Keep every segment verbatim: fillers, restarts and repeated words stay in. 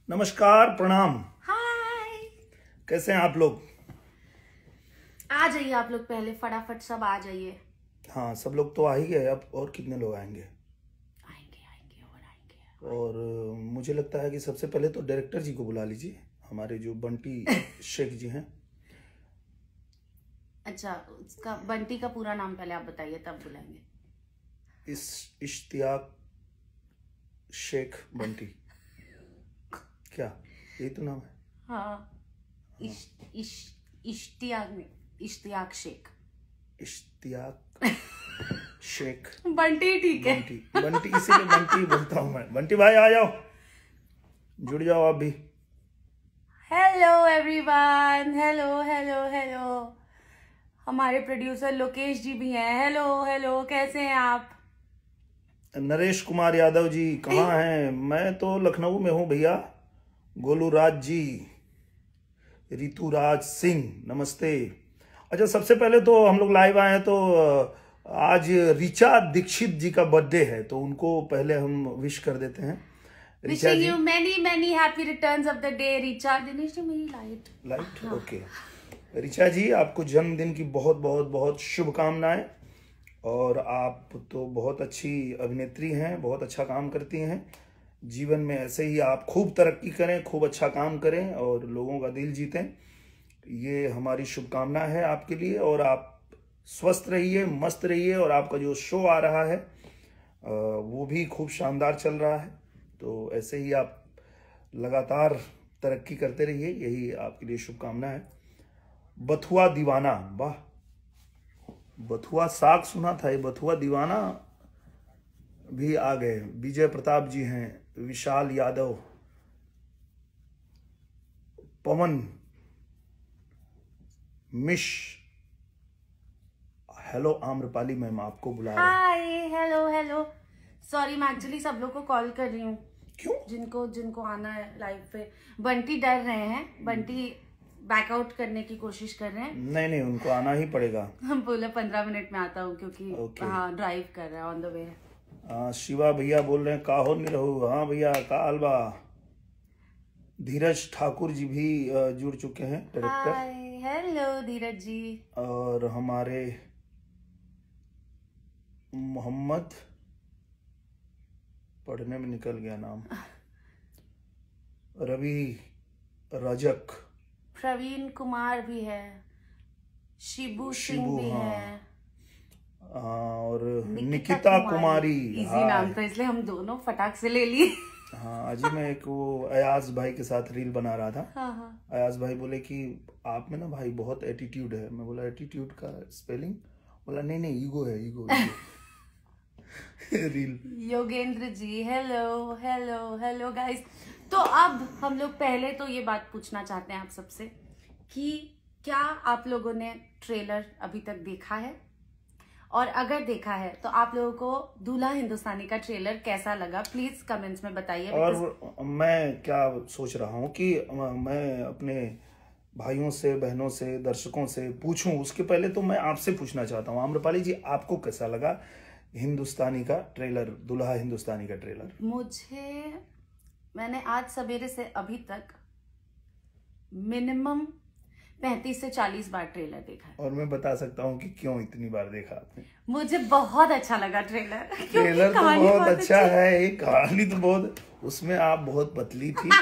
नमस्कार, प्रणाम। हाय, कैसे हैं आप लोग? आ जाइए आप लोग, पहले फटाफट सब आ जाइए। हाँ, सब लोग तो आ ही गए। अब और कितने लोग आएंगे? आएंगे आएंगे और आएंगे। और अ, मुझे लगता है कि सबसे पहले तो डायरेक्टर जी को बुला लीजिए, हमारे जो बंटी शेख जी हैं। अच्छा, उसका बंटी का पूरा नाम पहले आप बताइए, तब बुलाएंगे। इस इश्तियाक शेख बंटी, क्या यही तो नाम है? हाँ, इश, इश, इश्तियाक नहीं, इश्तियाक शेख। इश्तियाक शेख बंटी ठीक है। बंटी बंटी इसीलिए बंटी बोलता हूँ मैं। बंटी भाई आ जाओ, जुड़ जाओ आप भी। Hello everyone, hello hello hello. हमारे प्रोड्यूसर लोकेश जी भी हैं। हेलो हेलो, कैसे हैं आप? नरेश कुमार यादव जी कहाँ हैं? मैं तो लखनऊ में हूँ भैया। गोलू राज जी, ऋतुराज सिंह, नमस्ते। अच्छा, सबसे पहले तो हम लोग लाइव आए हैं तो आज ऋचा दीक्षित जी का बर्थडे है, तो उनको पहले हम विश कर देते हैं। Richa wishing ji, you many many happy returns of the day. Richa, Dinesh ji मेरी light light okay. Richa ji, आपको जन्मदिन की बहुत बहुत बहुत शुभकामनाएं। और आप तो बहुत अच्छी अभिनेत्री हैं, बहुत अच्छा काम करती हैं। जीवन में ऐसे ही आप खूब तरक्की करें, खूब अच्छा काम करें और लोगों का दिल जीतें, ये हमारी शुभकामना है आपके लिए। और आप स्वस्थ रहिए, मस्त रहिए। और आपका जो शो आ रहा है वो भी खूब शानदार चल रहा है, तो ऐसे ही आप लगातार तरक्की करते रहिए, यही आपके लिए शुभकामना है। बथुआ दीवाना, वाह, बथुआ साग सुना था, ये बथुआ दीवाना भी आ गए। विजय प्रताप जी हैं, विशाल यादव, पवन मिश, हेलो आम्रपाली मैम, आपको बुला रहे हैं। Hi, hello hello. सॉरी, मैं एक्चुअली सब लोग को कॉल कर रही हूँ। क्यों? जिनको जिनको आना है लाइव पे। बंटी डर रहे हैं, बंटी बैकआउट करने की कोशिश कर रहे हैं। नहीं नहीं, उनको आना ही पड़ेगा। हम बोले पंद्रह मिनट में आता हूँ, क्योंकि Okay. हाँ ड्राइव कर रहा है, ऑन द वे है। हाँ, शिवा भैया बोल रहे हैं का हो नहीं रहू। हाँ भैया, का हलवा। धीरज ठाकुर जी भी अ, जुड़ चुके हैं, डायरेक्टर। हाय, हेलो धीरज जी। और हमारे मोहम्मद, पढ़ने में निकल गया नाम, रवि रजक, प्रवीण कुमार भी है, शिबू सिंह शिबू, भी हाँ। है, और निकिता निकिता कुमारी। इजी हाँ नाम था, इसलिए हम दोनों फटाक से ले लिए। हाँ, आज ही मैं एक वो अयाज भाई के साथ रील बना रहा था। हाँ हाँ। अयाज भाई बोले कि आप में ना भाई बहुत एटीट्यूड है। मैं बोला एटीट्यूड का स्पेलिंग? बोला नहीं नहीं, ईगो है, ego, ego. Reel. Yogendra ji, hello hello hello guys. तो अब हम लोग पहले तो ये बात पूछना चाहते हैं आप सबसे कि क्या आप लोगों ने ट्रेलर अभी तक देखा है, और अगर देखा है तो आप लोगों को दूल्हा हिंदुस्तानी का ट्रेलर कैसा लगा, प्लीज कमेंट्स में बताइए। और मैं क्या सोच रहा हूँ कि मैं अपने भाइयों से, बहनों से, दर्शकों से पूछूं, उसके पहले तो मैं आपसे पूछना चाहता हूँ, आम्रपाली जी, आपको कैसा लगा हिंदुस्तानी का ट्रेलर, दूल्हा हिंदुस्तानी का ट्रेलर? मुझे, मैंने आज सवेरे से अभी तक मिनिमम पैंतीस से चालीस बार ट्रेलर देखा है। और मैं बता सकता हूँ कि क्यों इतनी बार देखा आपने। मुझे बहुत अच्छा लगा ट्रेलर। ट्रेलर तो बहुत अच्छा है, एक कहानी तो बहुत, उसमें आप बहुत पतली थी।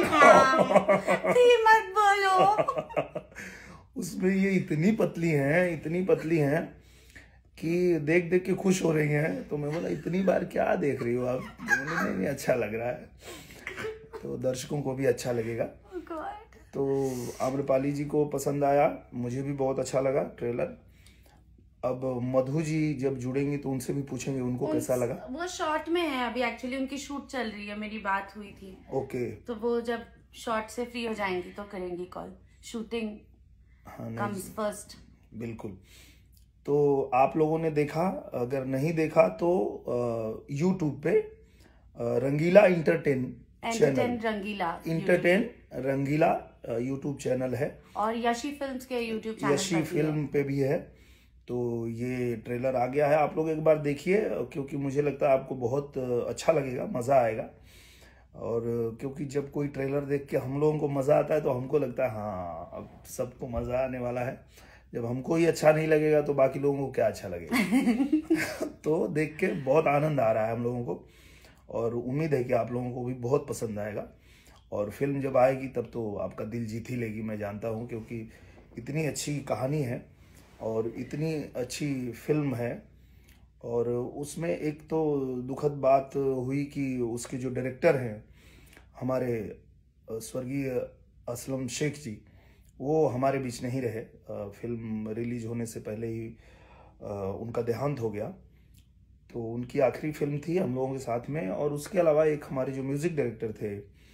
थी मत बोलो। उसमें ये इतनी पतली हैं, इतनी पतली हैं कि देख देख के खुश हो रही हैं। तो मैं बोला इतनी बार क्या देख रही हो आप? नहीं नहीं, अच्छा लग रहा है, तो दर्शकों को भी अच्छा लगेगा। तो आम्रपाली जी को पसंद आया, मुझे भी बहुत अच्छा लगा ट्रेलर। अब मधु जी जब जुड़ेंगी तो उनसे भी पूछेंगे उनको उन, कैसा लगा। वो शॉर्ट में है अभी, एक्चुअली उनकी शूट चल रही है, मेरी बात हुई थी। ओके। तो वो जब शॉर्ट से फ्री हो जाएंगी तो करेंगी कॉल। Shooting comes first. बिल्कुल। तो आप लोगों ने देखा, अगर नहीं देखा तो यूट्यूब पे Rangeela entertain channel, Rangeela entertain Rangeela YouTube channel है, और यशी फिल्म्स के यूट्यूब चैनल यशी फिल्म पे भी है। तो ये ट्रेलर आ गया है, आप लोग एक बार देखिए, क्योंकि मुझे लगता है आपको बहुत अच्छा लगेगा, मज़ा आएगा। और क्योंकि जब कोई ट्रेलर देख के हम लोगों को मज़ा आता है तो हमको लगता है हाँ अब सबको मज़ा आने वाला है। जब हमको ही अच्छा नहीं लगेगा तो बाकी लोगों को क्या अच्छा लगेगा। तो देख के बहुत आनंद आ रहा है हम लोगों को और उम्मीद है कि आप लोगों को भी बहुत पसंद आएगा। और फिल्म जब आएगी तब तो आपका दिल जीत ही लेगी, मैं जानता हूँ, क्योंकि इतनी अच्छी कहानी है और इतनी अच्छी फिल्म है। और उसमें एक तो दुखद बात हुई कि उसके जो डायरेक्टर हैं हमारे स्वर्गीय असलम शेख जी, वो हमारे बीच नहीं रहे। फिल्म रिलीज होने से पहले ही उनका देहांत हो गया। तो उनकी आखिरी फिल्म थी हम लोगों के साथ में। और उसके अलावा एक हमारे जो म्यूजिक डायरेक्टर थे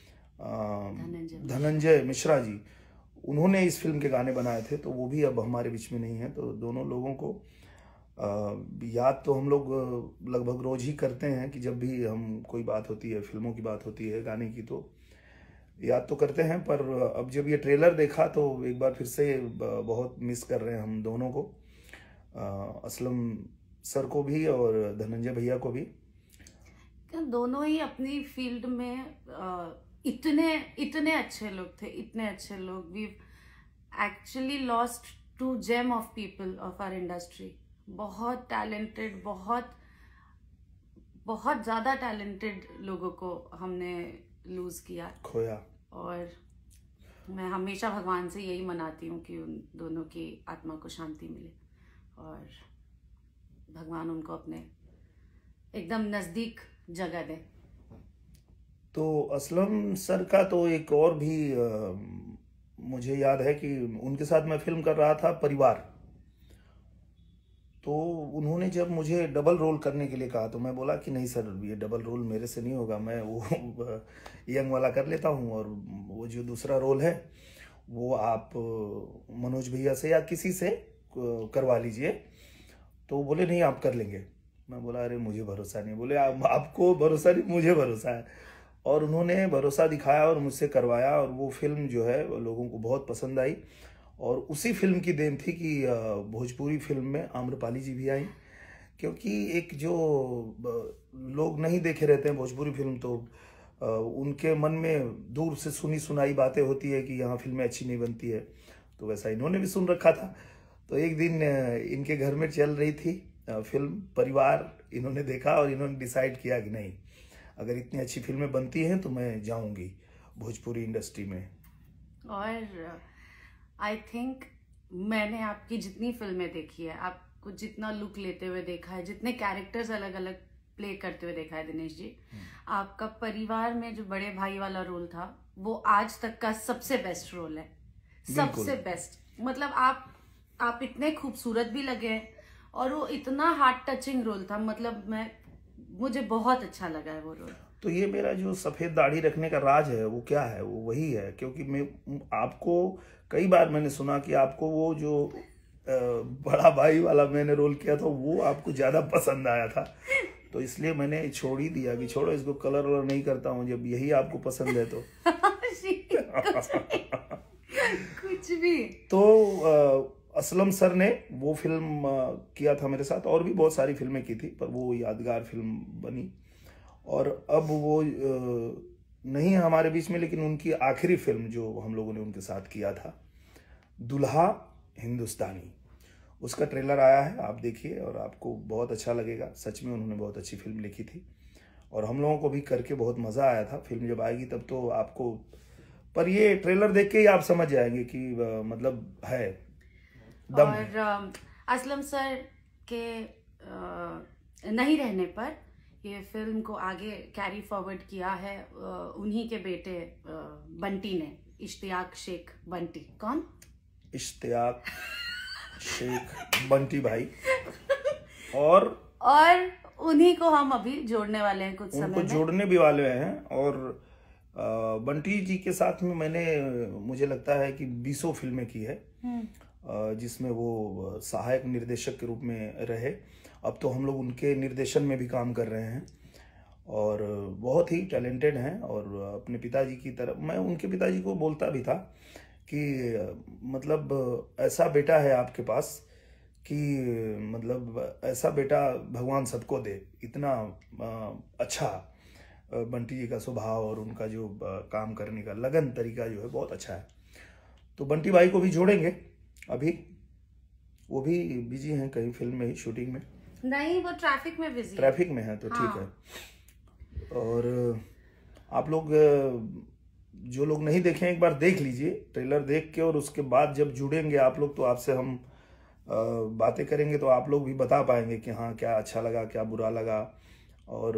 धनंजय मिश्रा जी, उन्होंने इस फिल्म के गाने बनाए थे, तो वो भी अब हमारे बीच में नहीं है। तो दोनों लोगों को याद तो हम लोग लगभग रोज ही करते हैं कि जब भी हम कोई बात होती है, फिल्मों की बात होती है, गाने की, तो याद तो करते हैं। पर अब जब ये ट्रेलर देखा तो एक बार फिर से बहुत मिस कर रहे हैं हम दोनों को, असलम सर को भी और धनंजय भैया को भी। दोनों ही अपनी फील्ड में इतने इतने अच्छे लोग थे, इतने अच्छे लोग। We actually lost two gem of people of our industry. बहुत टैलेंटेड, बहुत बहुत ज्यादा टैलेंटेड लोगों को हमने लूज किया, खोया। और मैं हमेशा भगवान से यही मनाती हूँ कि उन दोनों की आत्मा को शांति मिले और भगवान उनको अपने एकदम नजदीक जगह दे। तो असलम सर का तो एक और भी आ, मुझे याद है कि उनके साथ मैं फिल्म कर रहा था परिवार। तो उन्होंने जब मुझे डबल रोल करने के लिए कहा तो मैं बोला कि नहीं सर, ये डबल रोल मेरे से नहीं होगा, मैं वो यंग वाला कर लेता हूँ और वो जो दूसरा रोल है वो आप मनोज भैया से या किसी से करवा लीजिए। तो बोले नहीं आप कर लेंगे। मैं बोला अरे मुझे भरोसा नहीं। बोले आप, आपको भरोसा नहीं, मुझे भरोसा है। और उन्होंने भरोसा दिखाया और मुझसे करवाया और वो फिल्म जो है वो लोगों को बहुत पसंद आई। और उसी फिल्म की देन थी कि भोजपुरी फिल्म में आम्रपाली जी भी आई, क्योंकि एक जो लोग नहीं देखे रहते हैं भोजपुरी फिल्म तो उनके मन में दूर से सुनी सुनाई बातें होती है कि यहाँ फिल्में अच्छी नहीं बनती है। तो वैसा इन्होंने भी सुन रखा था। तो एक दिन इनके घर में चल रही थी फिल्म परिवार, इन्होंने देखा और इन्होंने डिसाइड किया कि नहीं, अगर इतनी अच्छी फिल्में बनती हैं तो मैं जाऊंगी भोजपुरी इंडस्ट्री में। और आई थिंक मैंने आपकी जितनी फिल्में देखी है, आपको जितना लुक लेते हुए देखा है, जितने कैरेक्टर्स अलग अलग प्ले करते हुए देखा है दिनेश जी, आपका परिवार में जो बड़े भाई वाला रोल था वो आज तक का सबसे बेस्ट रोल है, सबसे बेस्ट। मतलब आप आप इतने खूबसूरत भी लगे हैं और वो इतना हार्ट टचिंग रोल था। मतलब मैं मुझे बहुत अच्छा लगा है वो रोल। तो ये मेरा जो सफेद दाढ़ी रखने का राज है वो क्या है, वो वही है। क्योंकि मैं आपको कई बार मैंने सुना कि आपको वो जो बड़ा भाई वाला मैंने रोल किया था वो आपको ज्यादा पसंद आया था, तो इसलिए मैंने छोड़ ही दिया कि छोड़ो इसको, कलर वलर नहीं करता हूँ जब यही आपको पसंद है तो। कुछ भी। तो असलम सर ने वो फिल्म किया था मेरे साथ, और भी बहुत सारी फिल्में की थी पर वो यादगार फिल्म बनी। और अब वो नहीं है हमारे बीच में, लेकिन उनकी आखिरी फिल्म जो हम लोगों ने उनके साथ किया था दुल्हा हिंदुस्तानी, उसका ट्रेलर आया है, आप देखिए और आपको बहुत अच्छा लगेगा। सच में उन्होंने बहुत अच्छी फिल्म लिखी थी और हम लोगों को भी करके बहुत मज़ा आया था। फिल्म जब आएगी तब तो आपको, पर ये ट्रेलर देख के ही आप समझ जाएंगे कि मतलब है दम। और असलम सर के नहीं रहने पर ये फिल्म को आगे कैरी फॉरवर्ड किया है उन्हीं के बेटे बंटी ने, इश्तियाक शेख बंटी। कौन? इश्तियाक शेख बंटी भाई। और और उन्हीं को हम अभी जोड़ने वाले हैं कुछ समय में। उनको जोड़ने भी वाले हैं। और बंटी जी के साथ में मैंने, मुझे लगता है कि बीसों फिल्में की है, जिसमें वो सहायक निर्देशक के रूप में रहे। अब तो हम लोग उनके निर्देशन में भी काम कर रहे हैं और बहुत ही टैलेंटेड हैं। और अपने पिताजी की तरफ, मैं उनके पिताजी को बोलता भी था कि मतलब ऐसा बेटा है आपके पास कि मतलब ऐसा बेटा भगवान सबको दे, इतना अच्छा बंटी जी का स्वभाव और उनका जो काम करने का लगन तरीका जो है बहुत अच्छा है। तो बंटी भाई को भी जोड़ेंगे। अभी वो भी बिजी हैं कहीं फिल्म में ही, शूटिंग में। नहीं, वो ट्रैफिक में बिजी ट्रैफिक में है तो हाँ। ठीक है। और आप लोग जो लोग नहीं देखें एक बार देख लीजिए, ट्रेलर देख के, और उसके बाद जब जुड़ेंगे आप लोग तो आपसे हम बातें करेंगे तो आप लोग भी बता पाएंगे कि हाँ क्या अच्छा लगा, क्या बुरा लगा। और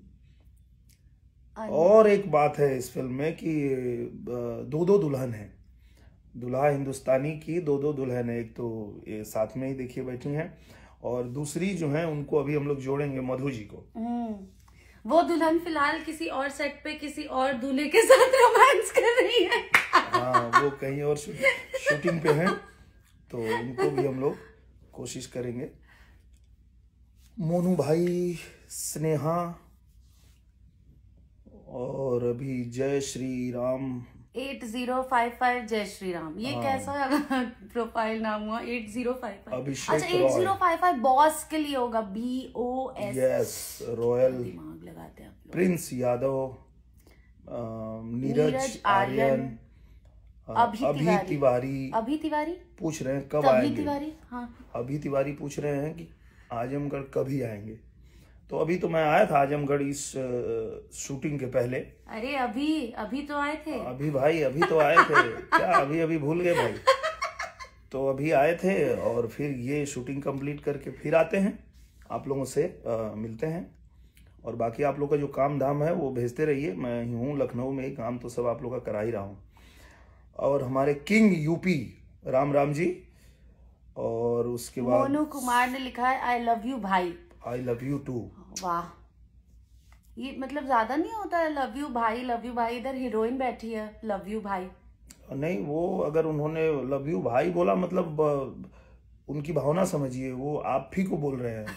और एक बात है इस फिल्म में कि दो दो दुल्हन है, दुल्हा हिंदुस्तानी की दो दो दुल्हन है। एक तो ये साथ में ही देखिए बैठी हैं, और दूसरी जो है उनको अभी हम लोग जोड़ेंगे, मधु जी को। वो दुल्हन फिलहाल किसी और सेट पे किसी और दूल्हे के साथ रोमांस कर रही है। हाँ, वो कहीं और शूटिंग पे हैं, तो उनको भी हम लोग कोशिश करेंगे। मोनू भाई, स्नेहा, और अभी Jai Shri Ram eight zero five five Jai Shri Ram, ये हाँ। कैसा प्रोफाइल नाम हुआ eight zero five five? Abhishek अच्छा, eight zero five five boss के लिए होगा, B O S. Yes, royal. दिमाग लगाते हैं आप लोग। प्रिंस यादव, नीरज आर्यन, अभी तिवारी तिवारी अभी तिवारी पूछ रहे हैं कब आएंगे। तिवारी हाँ अभी तिवारी पूछ रहे हैं कि आजमगढ़ कभी आएंगे। तो अभी तो मैं आया था आजमगढ़ इस शूटिंग के पहले। अरे अभी अभी तो आए थे। अभी भाई अभी तो आए थे क्या, अभी अभी भूल गए भाई। तो अभी आए थे और फिर ये शूटिंग कंप्लीट करके फिर आते हैं, आप लोगों से आ, मिलते हैं। और बाकी आप लोग का जो काम धाम है वो भेजते रहिए, मैं ही हूँ लखनऊ में ही, काम तो सब आप लोग का करा ही रहा हूँ। और हमारे किंग यूपी राम राम जी, और उसके बाद मोनू कुमार ने लिखा है आई लव यू भाई। I love you too. वाह, ये मतलब ज्यादा नहीं होता है लव यू भाई लव यू भाई। इधर हीरोइन बैठी है, लव यू भाई नहीं, वो अगर उन्होंने लव यू भाई बोला मतलब उनकी भावना समझिए, वो आप ही को बोल रहे हैं।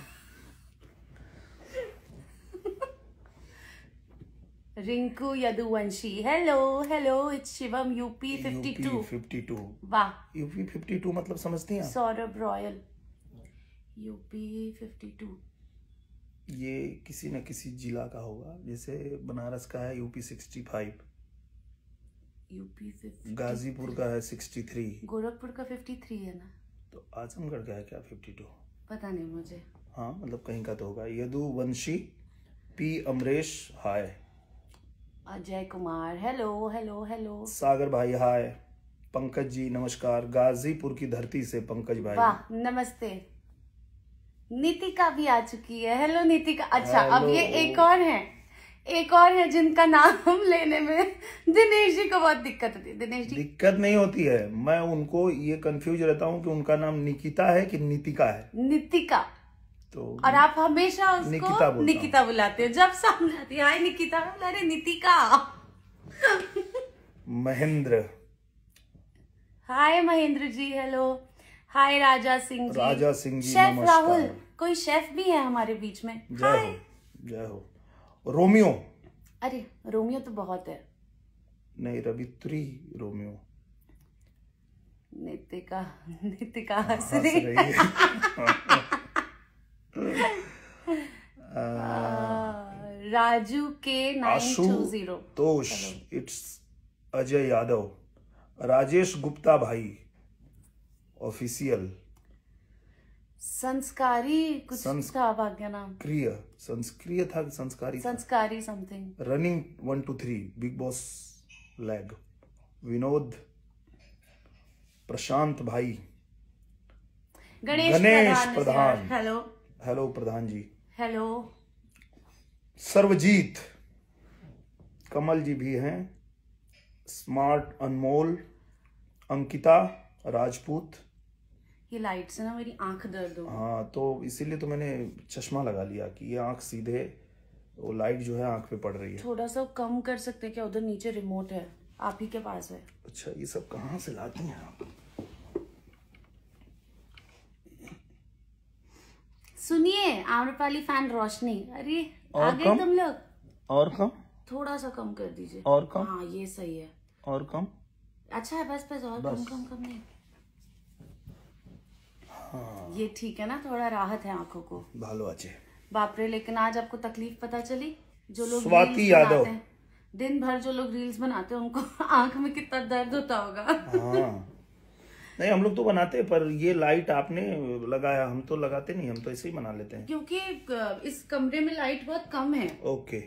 Rinku Yaduvanshi, hello hello, it's Shivam UP fifty two fifty two. वाह, यूपी फिफ्टी टू मतलब समझती हैं? Saurabh royal, UP fifty two. ये किसी न किसी जिला का होगा, जैसे बनारस का है UP sixty five, UP fifty, Ghazipur का है सिक्सटी थ्री, गोरखपुर का फिफ्टी थ्री है ना, तो आजमगढ़ का है क्या फिफ्टी टू? पता नहीं मुझे। हाँ मतलब कहीं का तो होगा। Yaduvanshi, P Amresh hi, Ajay Kumar hello hello hello, Sagar भाई हाय, पंकज जी नमस्कार, गाजीपुर की धरती से पंकज भाई। वाह नमस्ते। नीतिका भी आ चुकी है, हेलो नीतिका। अच्छा अब ये एक और है, एक और है जिनका नाम लेने में दिनेश जी को बहुत दिक्कत होती है। दिनेश जी, दिक्कत नहीं होती है, मैं उनको ये कंफ्यूज रहता हूँ कि उनका नाम निकिता है कि नीतिका है। नीतिका, तो और आप हमेशा उसको निकिता, निकिता बुलाते हो। जब सामने आती है हाय निकिता, अरे Nitika. Mahendra, hi Mahendra ji, hello. Hi Raja Singh ji, Raja Singh ji chef नमस्कार। राहुल, कोई शेफ भी है हमारे बीच में। जय हो, जय हो। रोमियो, अरे रोमियो तो बहुत है। नहीं, रवित्री रोमियो। नितिका, नितिका हंस हंस रही रही है। राजू के नाइन टू जीरो, तोष, इट्स अजय यादव, राजेश गुप्ता भाई ऑफिशियल, संस्कारी कुछ संस... था भाग्य नाम, क्रिय संस्क्रिय था, संस्कारी संस्कारी something, running one two three, big boss lag, Vinod, Prashant भाई, Ganesh, Ganesh Pradhan, Pradhan, hello hello Pradhan ji, hello, Sarvjeet, Kamal ji भी हैं, स्मार्ट अनमोल, अंकिता राजपूत। ये लाइट से ना मेरी आंख दर्द हो। हाँ तो इसीलिए तो मैंने चश्मा लगा लिया कि ये आंख सीधे, वो लाइट जो है आंख पे पड़ रही है। थोड़ा सा कम कर सकते हैं क्या? उधर नीचे रिमोट है, आप ही के पास है। अच्छा, ये सब कहाँ से लाती हैं आप? सुनिए, आम्रपाली फैन रोशनी, अरे और आगे कम? तुम लोग और कम, थोड़ा सा कम कर दीजिए। और कम, हाँ ये सही है। और कम, अच्छा है, बस बस, और बस। कम कम कम नहीं। हाँ ये ठीक है ना, थोड़ा राहत है आंखों को। भालो अच्छे। बाप रे, लेकिन आज आपको तकलीफ पता चली, जो लोग स्वाति रील्स यादव। बनाते हैं, दिन भर जो लोग रील्स बनाते हैं उनको आंख में कितना दर्द होता होगा। हाँ नहीं, हम लोग तो बनाते हैं, पर ये लाइट आपने लगाया, हम तो लगाते नहीं, हम तो ऐसे ही बना लेते हैं क्योंकि इस कमरे में लाइट बहुत कम है। ओके।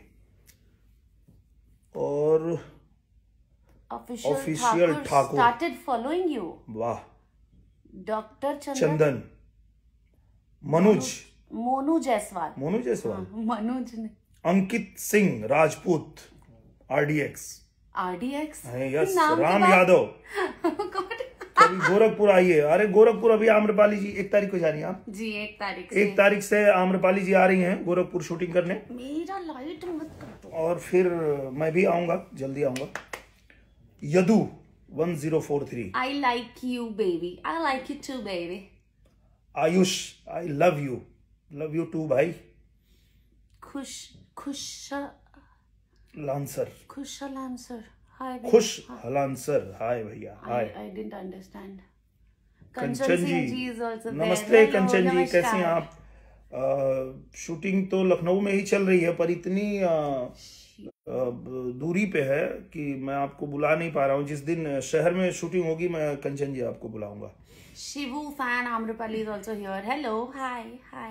और official Official Thakur Thakur. Started following you. वाह। डॉक्टर चंदन, चंदन, मनोज, मोनू जायसवाल, मोनू जायसवाल, मनोज ने, Ankit Singh Rajput, RDX, RDX, yes, Ram Yadav, कभी गोरखपुर आइए। अरे गोरखपुर अभी आम्रपाली जी एक तारीख को जा रही हैं आप जी, एक तारीख से एक तारीख से आम्रपाली जी आ रही हैं गोरखपुर शूटिंग करने। मेरा लाइट मत कर दो। और फिर मैं भी आऊंगा, जल्दी आऊंगा। Yadu one zero four three, I like you baby, I like you too baby. Ayush, I love you, love you too भाई। खुश खुश लांसर, खुश आंसर, हाय खुश हलांसर, हाय भैया, hi. I didn't understand. Kanchan ji, is also there. नमस्ते Hello, कंचन जी, नमस्कार। कैसे हैं आप? आ, शूटिंग तो लखनऊ में ही चल रही है, पर इतनी आ, आ, दूरी पे है कि मैं आपको बुला नहीं पा रहा हूँ। जिस दिन शहर में शूटिंग होगी मैं कंचन जी आपको बुलाऊंगा। Shivu fan Amrapali is also here. Hello, hi, hi.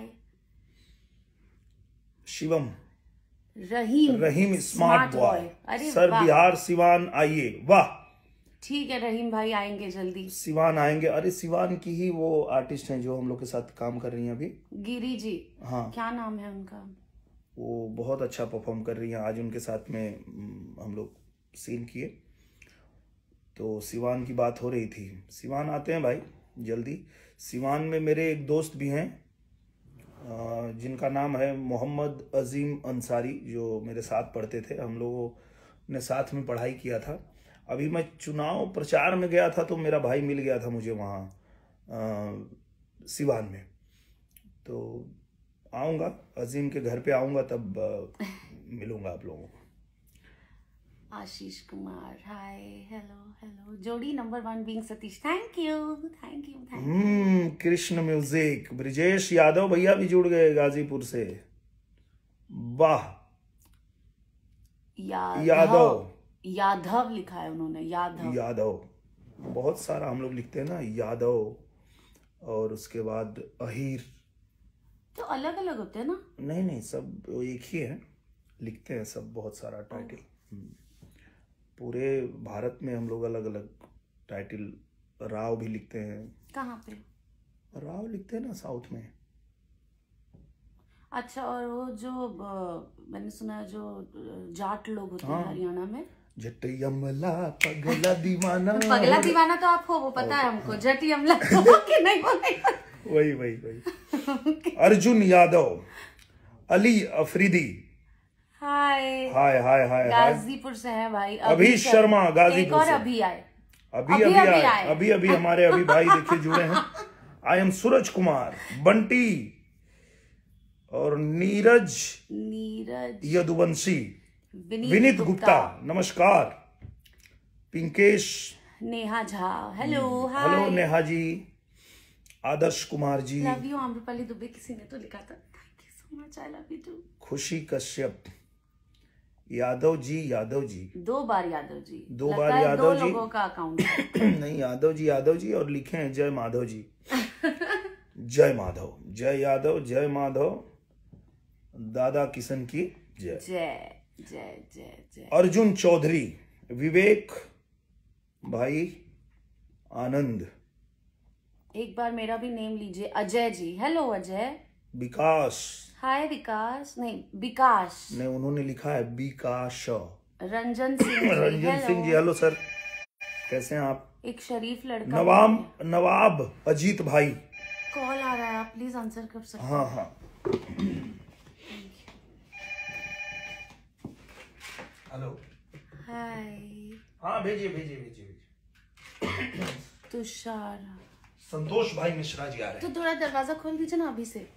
Shivam, Rahim, Rahim smart boy, अरे सर वाह। बिहार सिवान आइए। वाह, ठीक है रहीम भाई, आएंगे जल्दी। सिवान आएंगे। अरे सिवान की ही वो आर्टिस्ट हैं जो हम लोग के साथ काम कर रही हैं अभी, गिरी जी। हाँ, क्या नाम है उनका? वो बहुत अच्छा परफॉर्म कर रही हैं। आज उनके साथ में हम्म, हम लोग सीन किए, तो सिवान की बात हो रही थी। सिवान आते हैं भाई जल्दी। सिवान में मेरे एक दोस्त भी हैं अ, जिनका नाम है मोहम्मद अजीम अंसारी, जो मेरे साथ पढ़ते थे, हम लोगों ने साथ में पढ़ाई किया था। अभी मैं चुनाव प्रचार में गया था तो मेरा भाई मिल गया था मुझे वहाँ अ, सिवान में। तो आऊँगा, अजीम के घर पे आऊँगा, तब अ, मिलूंगा आप लोगों को। Ashish Kumar, hi, hello hello. जोड़ी number one being Satish, thank you thank you thank you. Hmm Krishna music, Brijesh Yadav भैया भी जुड़ गए गाजीपुर से। वाह, यादव यादव, यादव लिखा है उन्होंने, यादव यादव। बहुत सारा हम लोग लिखते हैं ना, यादव, और उसके बाद अहीर। तो अलग अलग होते हैं ना? नहीं नहीं, सब एक ही है, लिखते हैं सब बहुत सारा टाइटल। पूरे भारत में हम लोग अलग अलग टाइटल, राव भी लिखते हैं। कहाँ पे? राव लिखते हैं ना साउथ में। अच्छा, और वो जो अ, मैंने सुना है जो अ, जाट लोग होते हैं हाँ। हरियाणा में, जट यमला पगला दीवाना। पगला दीवाना तो आप हो, वो पता है हमको। जट यमला हो कि नहीं बोलेगा? वही वही वही। अर्जुन यादव, अली अफरीदी, हाय हाय हाय हाय हाय। गाजीपुर से है भाई। अभी शर्मा, गाजीपुर एक और से। अभी आए, अभी अभी अभी अभी आए, आए। अभी अभी हमारे अभी भाई देखिए जुड़े हैं। आई एम सूरज कुमार, बंटी और नीरज नीरज, यदुवंशी, विनीत, विनीत गुप्ता, नमस्कार। Pinkesh, Neha Jha, hello hello hi. Neha ji, Adarsh Kumar ji, love you Amrapali Dubey, किसी ने तो लिखा था। Thank you so much, I love you too. Khushi Kashyap, Yadav ji, Yadav ji, दो बार यादव जी, दो लगता बार है यादव दो जी। लोगों का अकाउंट है। नहीं, यादव जी, यादव जी, और लिखे हैं जय माधव जी। जय माधव, जय यादव, जय माधव, दादा किशन की जय। जय जय जय जय। अर्जुन चौधरी, विवेक भाई, आनंद, एक बार मेरा भी नेम लीजिए, अजय जी, हेलो अजय। विकास, हाय विकास, नहीं विकास। ने उन्होंने लिखा है Vikas. Ranjan Singh ji, Ranjan Singh ji, hello. Hello sir, कैसे हैं आप? एक शरीफ लड़का। नवाब नवाब अजीत भाई, कॉल आ रहा है, आप प्लीज आंसर कर सकते हैं? हाँ हाँ। हेलो, हाय हाँ भेजिए भेजिए भेजिए भेजिए। तुषार, संतोष भाई मिश्रा जी आ रहे तो हैं। थोड़ा दरवाजा खोल दीजिए ना अभी से।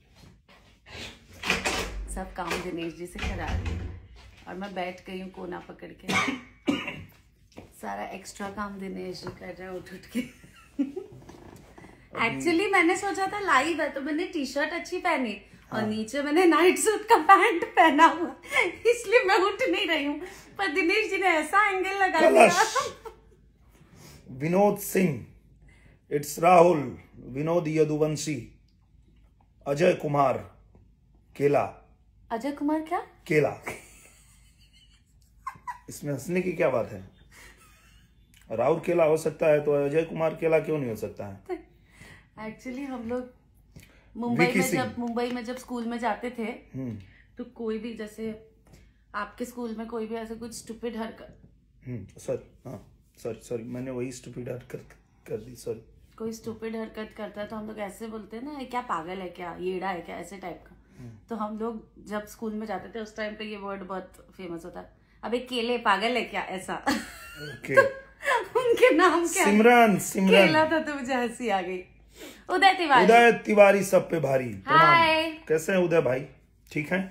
सब काम दिनेश जी से करा रही हूँ और मैं बैठ गई हूँ कोना पकड़ के। सारा एक्स्ट्रा काम दिनेश जी कर रहे हैं उठ उठ के। एक्चुअली मैंने सोचा था लाइव है तो मैंने टी शर्ट अच्छी पहनी और नीचे मैंने नाइट सूट का पैंट पहना हुआ, इसलिए मैं उठ नहीं रही हूँ। पर दिनेश जी ने ऐसा एंगल लगा दिया। विनोद सिंह, इट्स राहुल, विनोद यदुवंशी, अजय कुमार केला। अजय कुमार क्या? केला। इसमें हंसने की क्या बात है? राहुल केला हो सकता है तो अजय कुमार केला क्यों नहीं हो सकता है? एक्चुअली हम लोग मुंबई में जब मुंबई में जब स्कूल में जाते थे तो कोई भी, जैसे आपके स्कूल में कोई भी ऐसे कुछ स्टूपिड हरकत, सॉरी हाँ सॉरी सॉरी मैंने वही स्टूपिड हरकत कर दी, सॉरी। कोई स्टूपिड हरकत करता है तो हम लोग ऐसे बोलते हैं ना, क्या पागल है क्या, येड़ा है क्या, ऐसे टाइप का। तो हम लोग जब स्कूल में जाते थे उस टाइम पे ये वर्ड बहुत फेमस होता है, अबे केले पागल है क्या, ऐसा। ओके। उनके नाम क्या? सिमरन। सिमरन केला था तो मुझे हंसी आ गई। उदय तिवारी। उदय तिवारी सब पे भारी। हाय, कैसे हैं उदय भाई? ठीक हैं?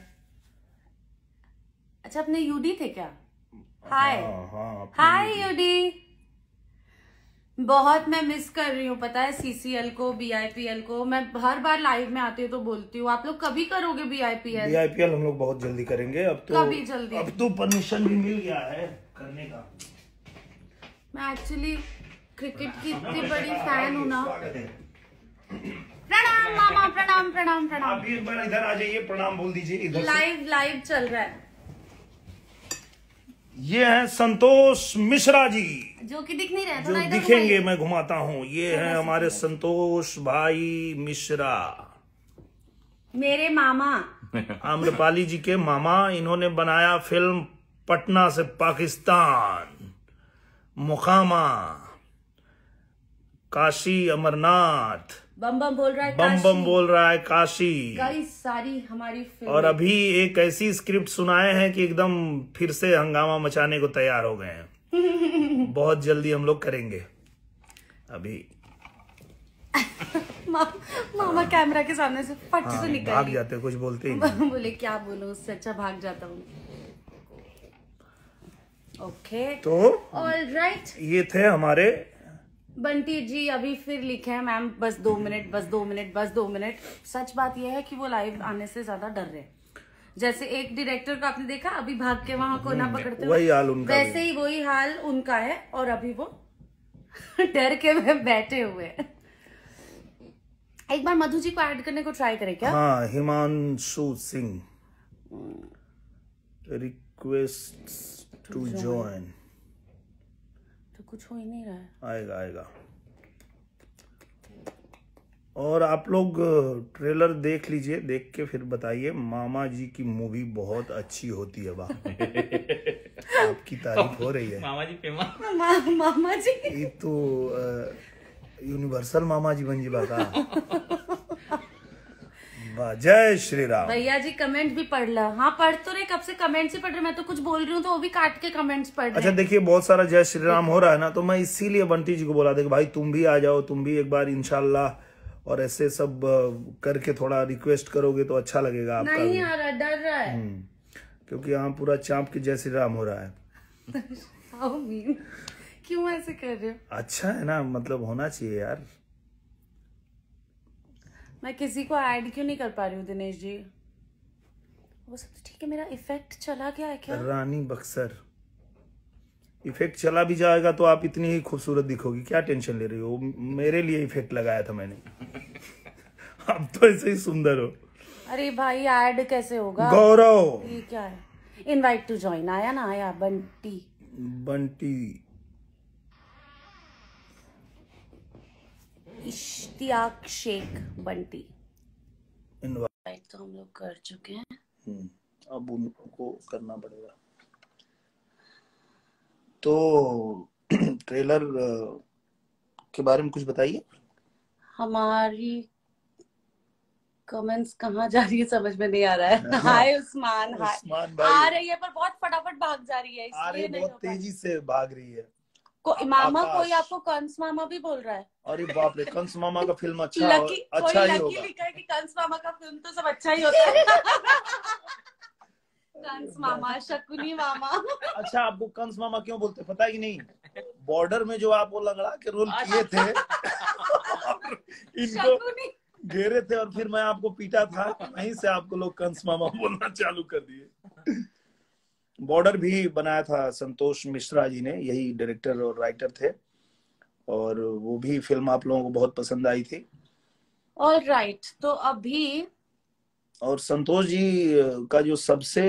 अच्छा अपने यूडी थे क्या? हाय हाँ, हाय यूडी, बहुत मैं मिस कर रही हूँ पता है सीसीएल को, बीआईपीएल को। मैं हर बार लाइव में आती हूँ तो बोलती हूँ, आप लोग कभी करोगे बीआईपीएल? बीआईपीएल हम लोग बहुत जल्दी करेंगे। अब तो कभी जल्दी, अब तो परमिशन भी मिल गया है करने का। मैं एक्चुअली क्रिकेट की इतनी बड़ी फैन हूँ ना। प्रणाम मामा, प्रणाम प्रणाम प्रणाम। आप भी एक बार इधर आ जाइए, प्रणाम बोल दीजिए इधर। लाइव लाइव चल रहा है। ये है संतोष मिश्रा जी, जो कि दिख नहीं रहे, जो दिखेंगे मैं घुमाता हूँ। ये है हमारे संतोष भाई मिश्रा, मेरे मामा, आम्रपाली जी के मामा। इन्होंने बनाया फिल्म पटना से पाकिस्तान, मुकामा, काशी अमरनाथ, बम बम बोल रहा है, बम बम बोल रहा है काशी। गाइस सारी हमारी फिल्म। और अभी एक ऐसी स्क्रिप्ट सुनाए हैं कि एकदम फिर से हंगामा मचाने को तैयार हो गए हैं। बहुत जल्दी हम लोग करेंगे अभी। मा, मामा कैमरा के सामने से फट हाँ, से निकल भाग जाते, कुछ बोलते ही नहीं। बोले क्या बोलो, उससे अच्छा भाग जाता हूँ। ओके तो ऑलराइट, ये थे हमारे बंटी जी। अभी फिर लिखे हैं मैम बस दो मिनट, बस दो मिनट, बस दो मिनट। सच बात यह है कि वो लाइव आने से ज्यादा डर रहे। जैसे एक डायरेक्टर को आपने देखा अभी भाग के वहां कोना पकड़ते वही हाल उनका, वैसे ही वही हाल उनका है। और अभी वो डर के में बैठे हुए हैं। एक बार मधु जी को ऐड करने को ट्राई करें क्या? हाँ, Himanshu Singh, request to join. तो कुछ हो ही नहीं रहा है। आएगा आएगा। और आप लोग ट्रेलर देख लीजिए, देख के फिर बताइए। मामा जी की मूवी बहुत अच्छी होती है। वाह, आपकी तारीफ हो रही है। मामा जी फेमस। मा, मामा जी ये तो यूनिवर्सल मामा जी बन जी बाका। वाह, जय श्री राम। भैया जी कमेंट भी पढ़ ला। हाँ पढ़ तो रहे, कब से कमेंट्स ही पढ़ रहे। मैं तो कुछ बोल रही हूँ तो वो भी काट के कमेंट्स पढ़ रहे। अच्छा देखिए, बहुत सारा जय श्री राम हो रहा है ना, तो मैं इसीलिए बंटी जी को बोला था कि भाई तुम भी आ जाओ, तुम भी एक बार इंशाल्लाह। और ऐसे सब करके थोड़ा रिक्वेस्ट करोगे तो अच्छा लगेगा आपका। नहीं आ रहा, डर रहा है। क्योंकि यहाँ पूरा चांप के जय श्री राम हो रहा है। How mean? क्यों ऐसे कर रहे हो? अच्छा है ना, मतलब होना चाहिए यार। मैं किसी को ऐड क्यों नहीं कर पा रही हूँ दिनेश जी? वो सब तो ठीक है, मेरा इफेक्ट चला गया है क्या? रानी बक्सर, इफेक्ट चला भी जाएगा तो आप इतनी ही खूबसूरत दिखोगी, क्या टेंशन ले रही हो? मेरे लिए इफेक्ट लगाया था मैंने। आप तो ऐसे ही सुंदर हो। अरे भाई ऐड कैसे होगा? गौरव, ये क्या है? इनवाइट टू ज्वाइन आया ना, आया बंटी। बंटी, इश्तियाक शेख बंटी। इनवाइट तो हम लोग कर चुके हैं। अब उनको करना पड़ेगा। तो ट्रेलर के बारे में कुछ बताइए। हमारी कमेंट्स कहाँ जा रही है समझ में नहीं आ रहा है। हाय उस्मान, हाय उस्मान भाई आ रही है पर बहुत फटाफट भाग जा रही है, आ रही इसलिए नहीं बहुत हो पा रहा। तेजी से भाग रही है। को मामा आकाश। कोई आपको कंस मामा भी बोल रहा है। अरे बाप रे, कंस मामा का फिल्म अच्छा लकी, अच्छा कोई ही लकी होगा। लिखा है कि कंस मामा का फिल्म तो सब अच्छा ही होता है। कंस मामा, शकुनी मामा। अच्छा, आपको कंस मामा क्यों बोलते पता है कि नहीं? बॉर्डर में जो आप वो लंगड़ा के रोल किए थे इनको शकुनी घेरे थे और फिर मैं आपको पीटा था, वहीं से आपको लोग कंस मामा बोलना चालू कर दिए। बॉर्डर भी बनाया था संतोष मिश्रा जी ने, यही डायरेक्टर और राइटर थे, और वो भी फिल्म आप लोगों को बहुत पसंद आई थी। ऑल राइट, तो अभी और संतोष जी का जो सबसे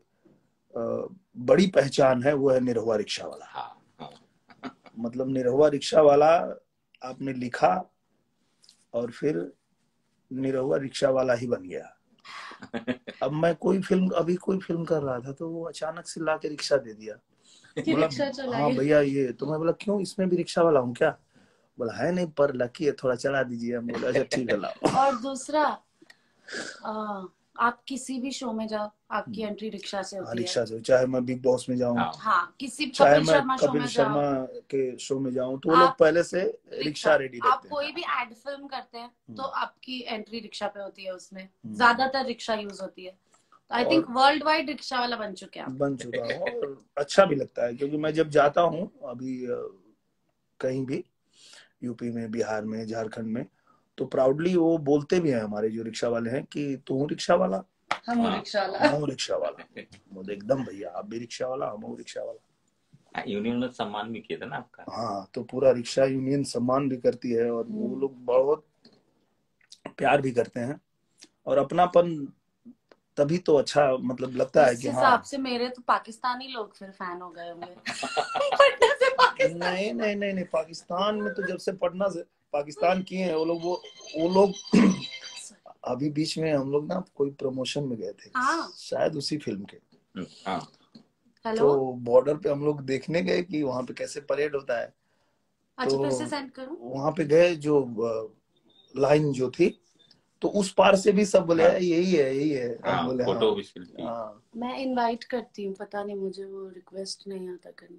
बड़ी पहचान है वो है निरहुआ रिक्शा वाला। हाँ, हाँ। मतलब निरहुआ रिक्शा वाला आपने लिखा और फिर निरहुआ रिक्शा वाला ही बन गया। अब मैं कोई फिल्म अभी कोई फिल्म कर रहा था तो वो अचानक से ला के रिक्शा दे दिया, बोला हाँ भैया ये, तो मैं बोला क्यों, इसमें भी रिक्शा वाला हूँ क्या? बोला है नहीं पर लकी है, थोड़ा चला दीजिए। हम बोला अच्छा ठीक है लाओ। और दूसरा आ, आप किसी भी शो में जाओ आपकी एंट्री रिक्शा से होती है। रिक्शा से, चाहे मैं बिग बॉस में जाऊँ, हाँ, किसी चाहे कपिल मैं शर्मा शो कपिल में शर्मा जाओ, के शो में जाऊँ, तो वो लोग पहले से रिक्शा रेडी रहते हैं। आप कोई भी एड फिल्म करते हैं तो आपकी एंट्री रिक्शा पे होती है, उसमें ज्यादातर रिक्शा यूज होती है। I think world wide rickshaw वाला बन चुके हैं, बन चुका हूँ और अच्छा भी लगता है, क्योंकि मैं जब जाता हूँ अभी कहीं भी, यूपी में, बिहार में, झारखंड में, तो प्राउडली वो बोलते भी हैं हमारे जो रिक्शा वाले हैं कि तू रिक्शा वाला, हम रिक्शा वाला, हम रिक्शा वाला। वो एकदम भैया आप भी रिक्शा वाला, हम रिक्शा वाला। यूनियन ने सम्मान भी किया था ना आपका। हाँ, तो पूरा रिक्शा यूनियन सम्मान भी करती है और वो लोग बहुत प्यार भी करते हैं और अपनापन, तभी तो अच्छा मतलब लगता है कि हाँ। हिसाब से मेरे तो पाकिस्तानी लोग फिर फैन हो गए होंगे। पटना से पाकिस्तान। नहीं नहीं नहीं नहीं, पाकिस्तान में तो जब से पटना से पाकिस्तान किए हैं वो लोग, वो वो लोग अभी बीच में हम लोग ना कोई प्रमोशन में गए थे, शायद उसी फिल्म के, तो बॉर्डर पे हम लोग देखने गए कि वहाँ पे कैसे परेड होता है। अच्छा, फिर से सेंड करूं? वहाँ पे गए, जो लाइन जो थी, तो उस पार से भी सब बोले हाँ, यही है यही है। हाँ, बोले फोटो हाँ, हाँ। मैं इनवाइट करती हूँ, पता नहीं मुझे वो रिक्वेस्ट नहीं आता करने।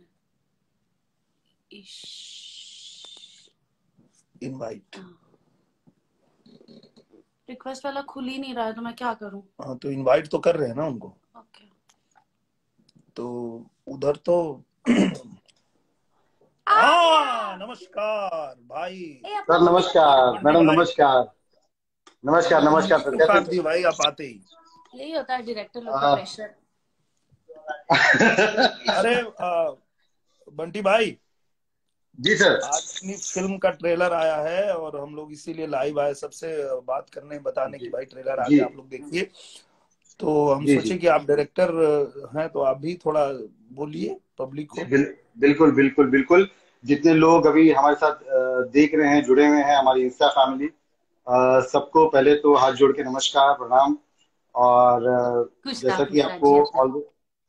इनवाइट रिक्वेस्ट वाला खुल ही नहीं रहा है, तो मैं क्या करूँ? हाँ, तो इनवाइट तो कर रहे हैं ना उनको। ओके। तो उधर तो हाँ, नमस्कार भाई। सर नमस्कार, मैडम नमस्कार, नमस्कार नमस्कार सर, कैसे दी भाई आप आते ही? यही होता है डायरेक्टर लोग का प्रेशर। अरे आ, बंटी भाई जी सर, आज अपनी फिल्म का ट्रेलर आया है और हम लोग इसीलिए लाइव आए सबसे बात करने, बताने की भाई ट्रेलर आ गया, आप लोग देखिए। तो हम सोचे कि आप डायरेक्टर हैं तो आप भी थोड़ा बोलिए पब्लिक को। बिल, बिल्कुल बिल्कुल बिल्कुल। जितने लोग अभी हमारे साथ देख रहे हैं, जुड़े हुए हैं, हमारी इंस्टा फैमिली, सबको पहले तो हाथ जोड़ के नमस्कार, प्रणाम। और जैसा कि आपको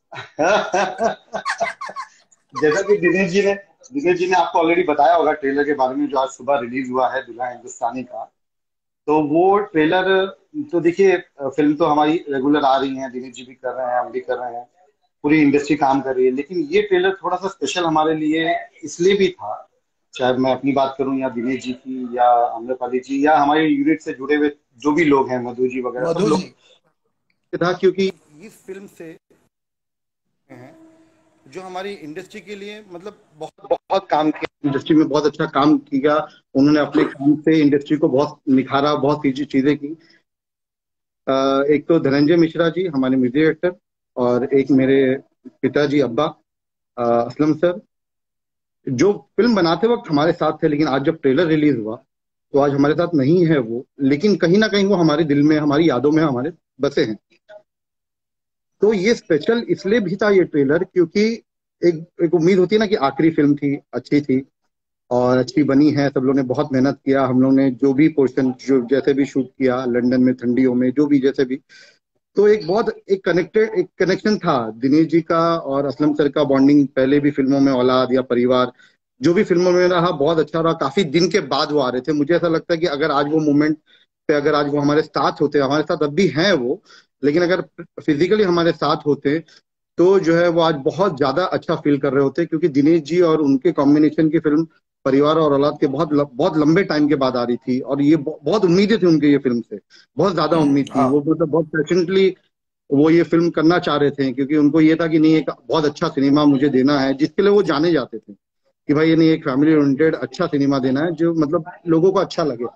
जैसा कि दिनेश जी ने दिनेश जी ने आपको ऑलरेडी बताया होगा ट्रेलर के बारे में, जो आज सुबह रिलीज हुआ है, दुल्हा हिंदुस्तानी का। तो वो ट्रेलर तो देखिए, फिल्म तो हमारी रेगुलर आ रही है, दिनेश जी भी कर रहे हैं, हम भी कर रहे हैं, पूरी इंडस्ट्री काम कर रही है, लेकिन ये ट्रेलर थोड़ा सा स्पेशल हमारे लिए इसलिए भी था, चाहे मैं अपनी बात करूं या दिनेश जी की या अमृपाली जी या हमारे यूनिट से जुड़े हुए जो भी लोग हैं, मधु जी वगैरह, सब लोग था, क्योंकि इस फिल्म से हैं जो हमारी इंडस्ट्री के लिए मतलब बहुत बहुत काम किया, इंडस्ट्री में बहुत अच्छा काम किया उन्होंने, अपने काम से इंडस्ट्री को बहुत निखारा, बहुत सी चीजें की। एक तो धनंजय मिश्रा जी हमारे म्यूजिक डायरेक्टर, और एक मेरे पिताजी अब्बा असलम सर, जो फिल्म बनाते वक्त हमारे साथ थे, लेकिन आज जब ट्रेलर रिलीज हुआ तो आज हमारे साथ नहीं है वो, लेकिन कहीं ना कहीं वो हमारे दिल में, हमारी यादों में हमारे बसे हैं। तो ये स्पेशल इसलिए भी था ये ट्रेलर, क्योंकि एक एक उम्मीद होती है ना कि आखिरी फिल्म थी, अच्छी थी और अच्छी बनी है, सब लोगों ने बहुत मेहनत किया, हम लोगों ने जो भी पोर्शन जो जैसे भी शूट किया, लंदन में ठंडियों में जो भी जैसे भी, तो एक बहुत एक कनेक्टेड एक कनेक्शन था दिनेश जी का और असलम सर का बॉन्डिंग, पहले भी फिल्मों में औलाद या परिवार जो भी फिल्मों में रहा, बहुत अच्छा रहा। काफी दिन के बाद वो आ रहे थे, मुझे ऐसा लगता है कि अगर आज वो मोमेंट पे अगर आज वो हमारे साथ होते, हमारे साथ अब भी हैं वो, लेकिन अगर फिजिकली हमारे साथ होते तो जो है वो आज बहुत ज्यादा अच्छा फील कर रहे होते, क्योंकि दिनेश जी और उनके कॉम्बिनेशन की फिल्म परिवार और औलाद के बहुत बहुत लंबे टाइम के बाद आ रही थी, और ये बहुत उम्मीदें थी उनके, ये फिल्म से बहुत ज्यादा उम्मीद थी। वो मतलब बहुत पेशेंटली वो ये फिल्म करना चाह रहे थे, क्योंकि उनको ये था कि नहीं एक बहुत अच्छा सिनेमा मुझे देना है, जिसके लिए वो जाने जाते थे कि भाई ये नहीं एक फैमिली ओरिएंटेड अच्छा सिनेमा देना है जो मतलब लोगों को अच्छा लगे।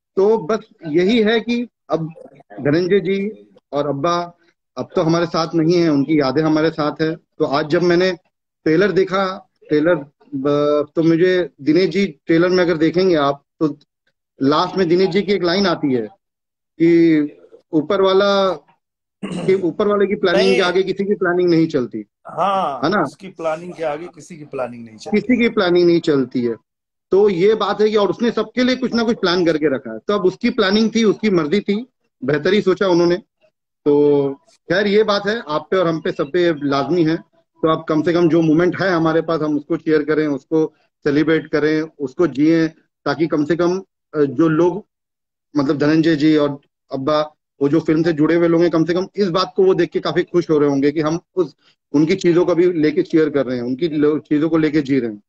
तो बस यही है कि अब धनंजय जी और अब्बा अब तो हमारे साथ नहीं है, उनकी यादें हमारे साथ है। तो आज जब मैंने ट्रेलर देखा, ट्रेलर तो मुझे दिनेश जी, ट्रेलर में अगर देखेंगे आप तो लास्ट में दिनेश जी की एक लाइन आती है कि ऊपर वाला कि ऊपर वाले की प्लानिंग के आगे किसी की प्लानिंग नहीं चलती। हाँ, है ना, उसकी प्लानिंग के आगे किसी की प्लानिंग नहीं चलती, किसी की प्लानिंग नहीं चलती है। तो ये बात है कि और उसने सबके लिए कुछ ना कुछ प्लान करके रखा है। तो अब उसकी प्लानिंग थी, उसकी मर्जी थी, बेहतर ही सोचा उन्होंने। तो खैर ये बात है, आप पे और हम पे, सब पे लाजमी है। तो अब कम से कम जो मोमेंट है हमारे पास, हम उसको शेयर करें, उसको सेलिब्रेट करें, उसको जिए, ताकि कम से कम जो लोग, मतलब धनंजय जी और अब्बा, वो जो फिल्म से जुड़े हुए लोग हैं, कम से कम इस बात को वो देख के काफी खुश हो रहे होंगे कि हम उस उनकी चीजों को भी लेके शेयर कर रहे हैं, उनकी चीजों को लेके जी रहे हैं।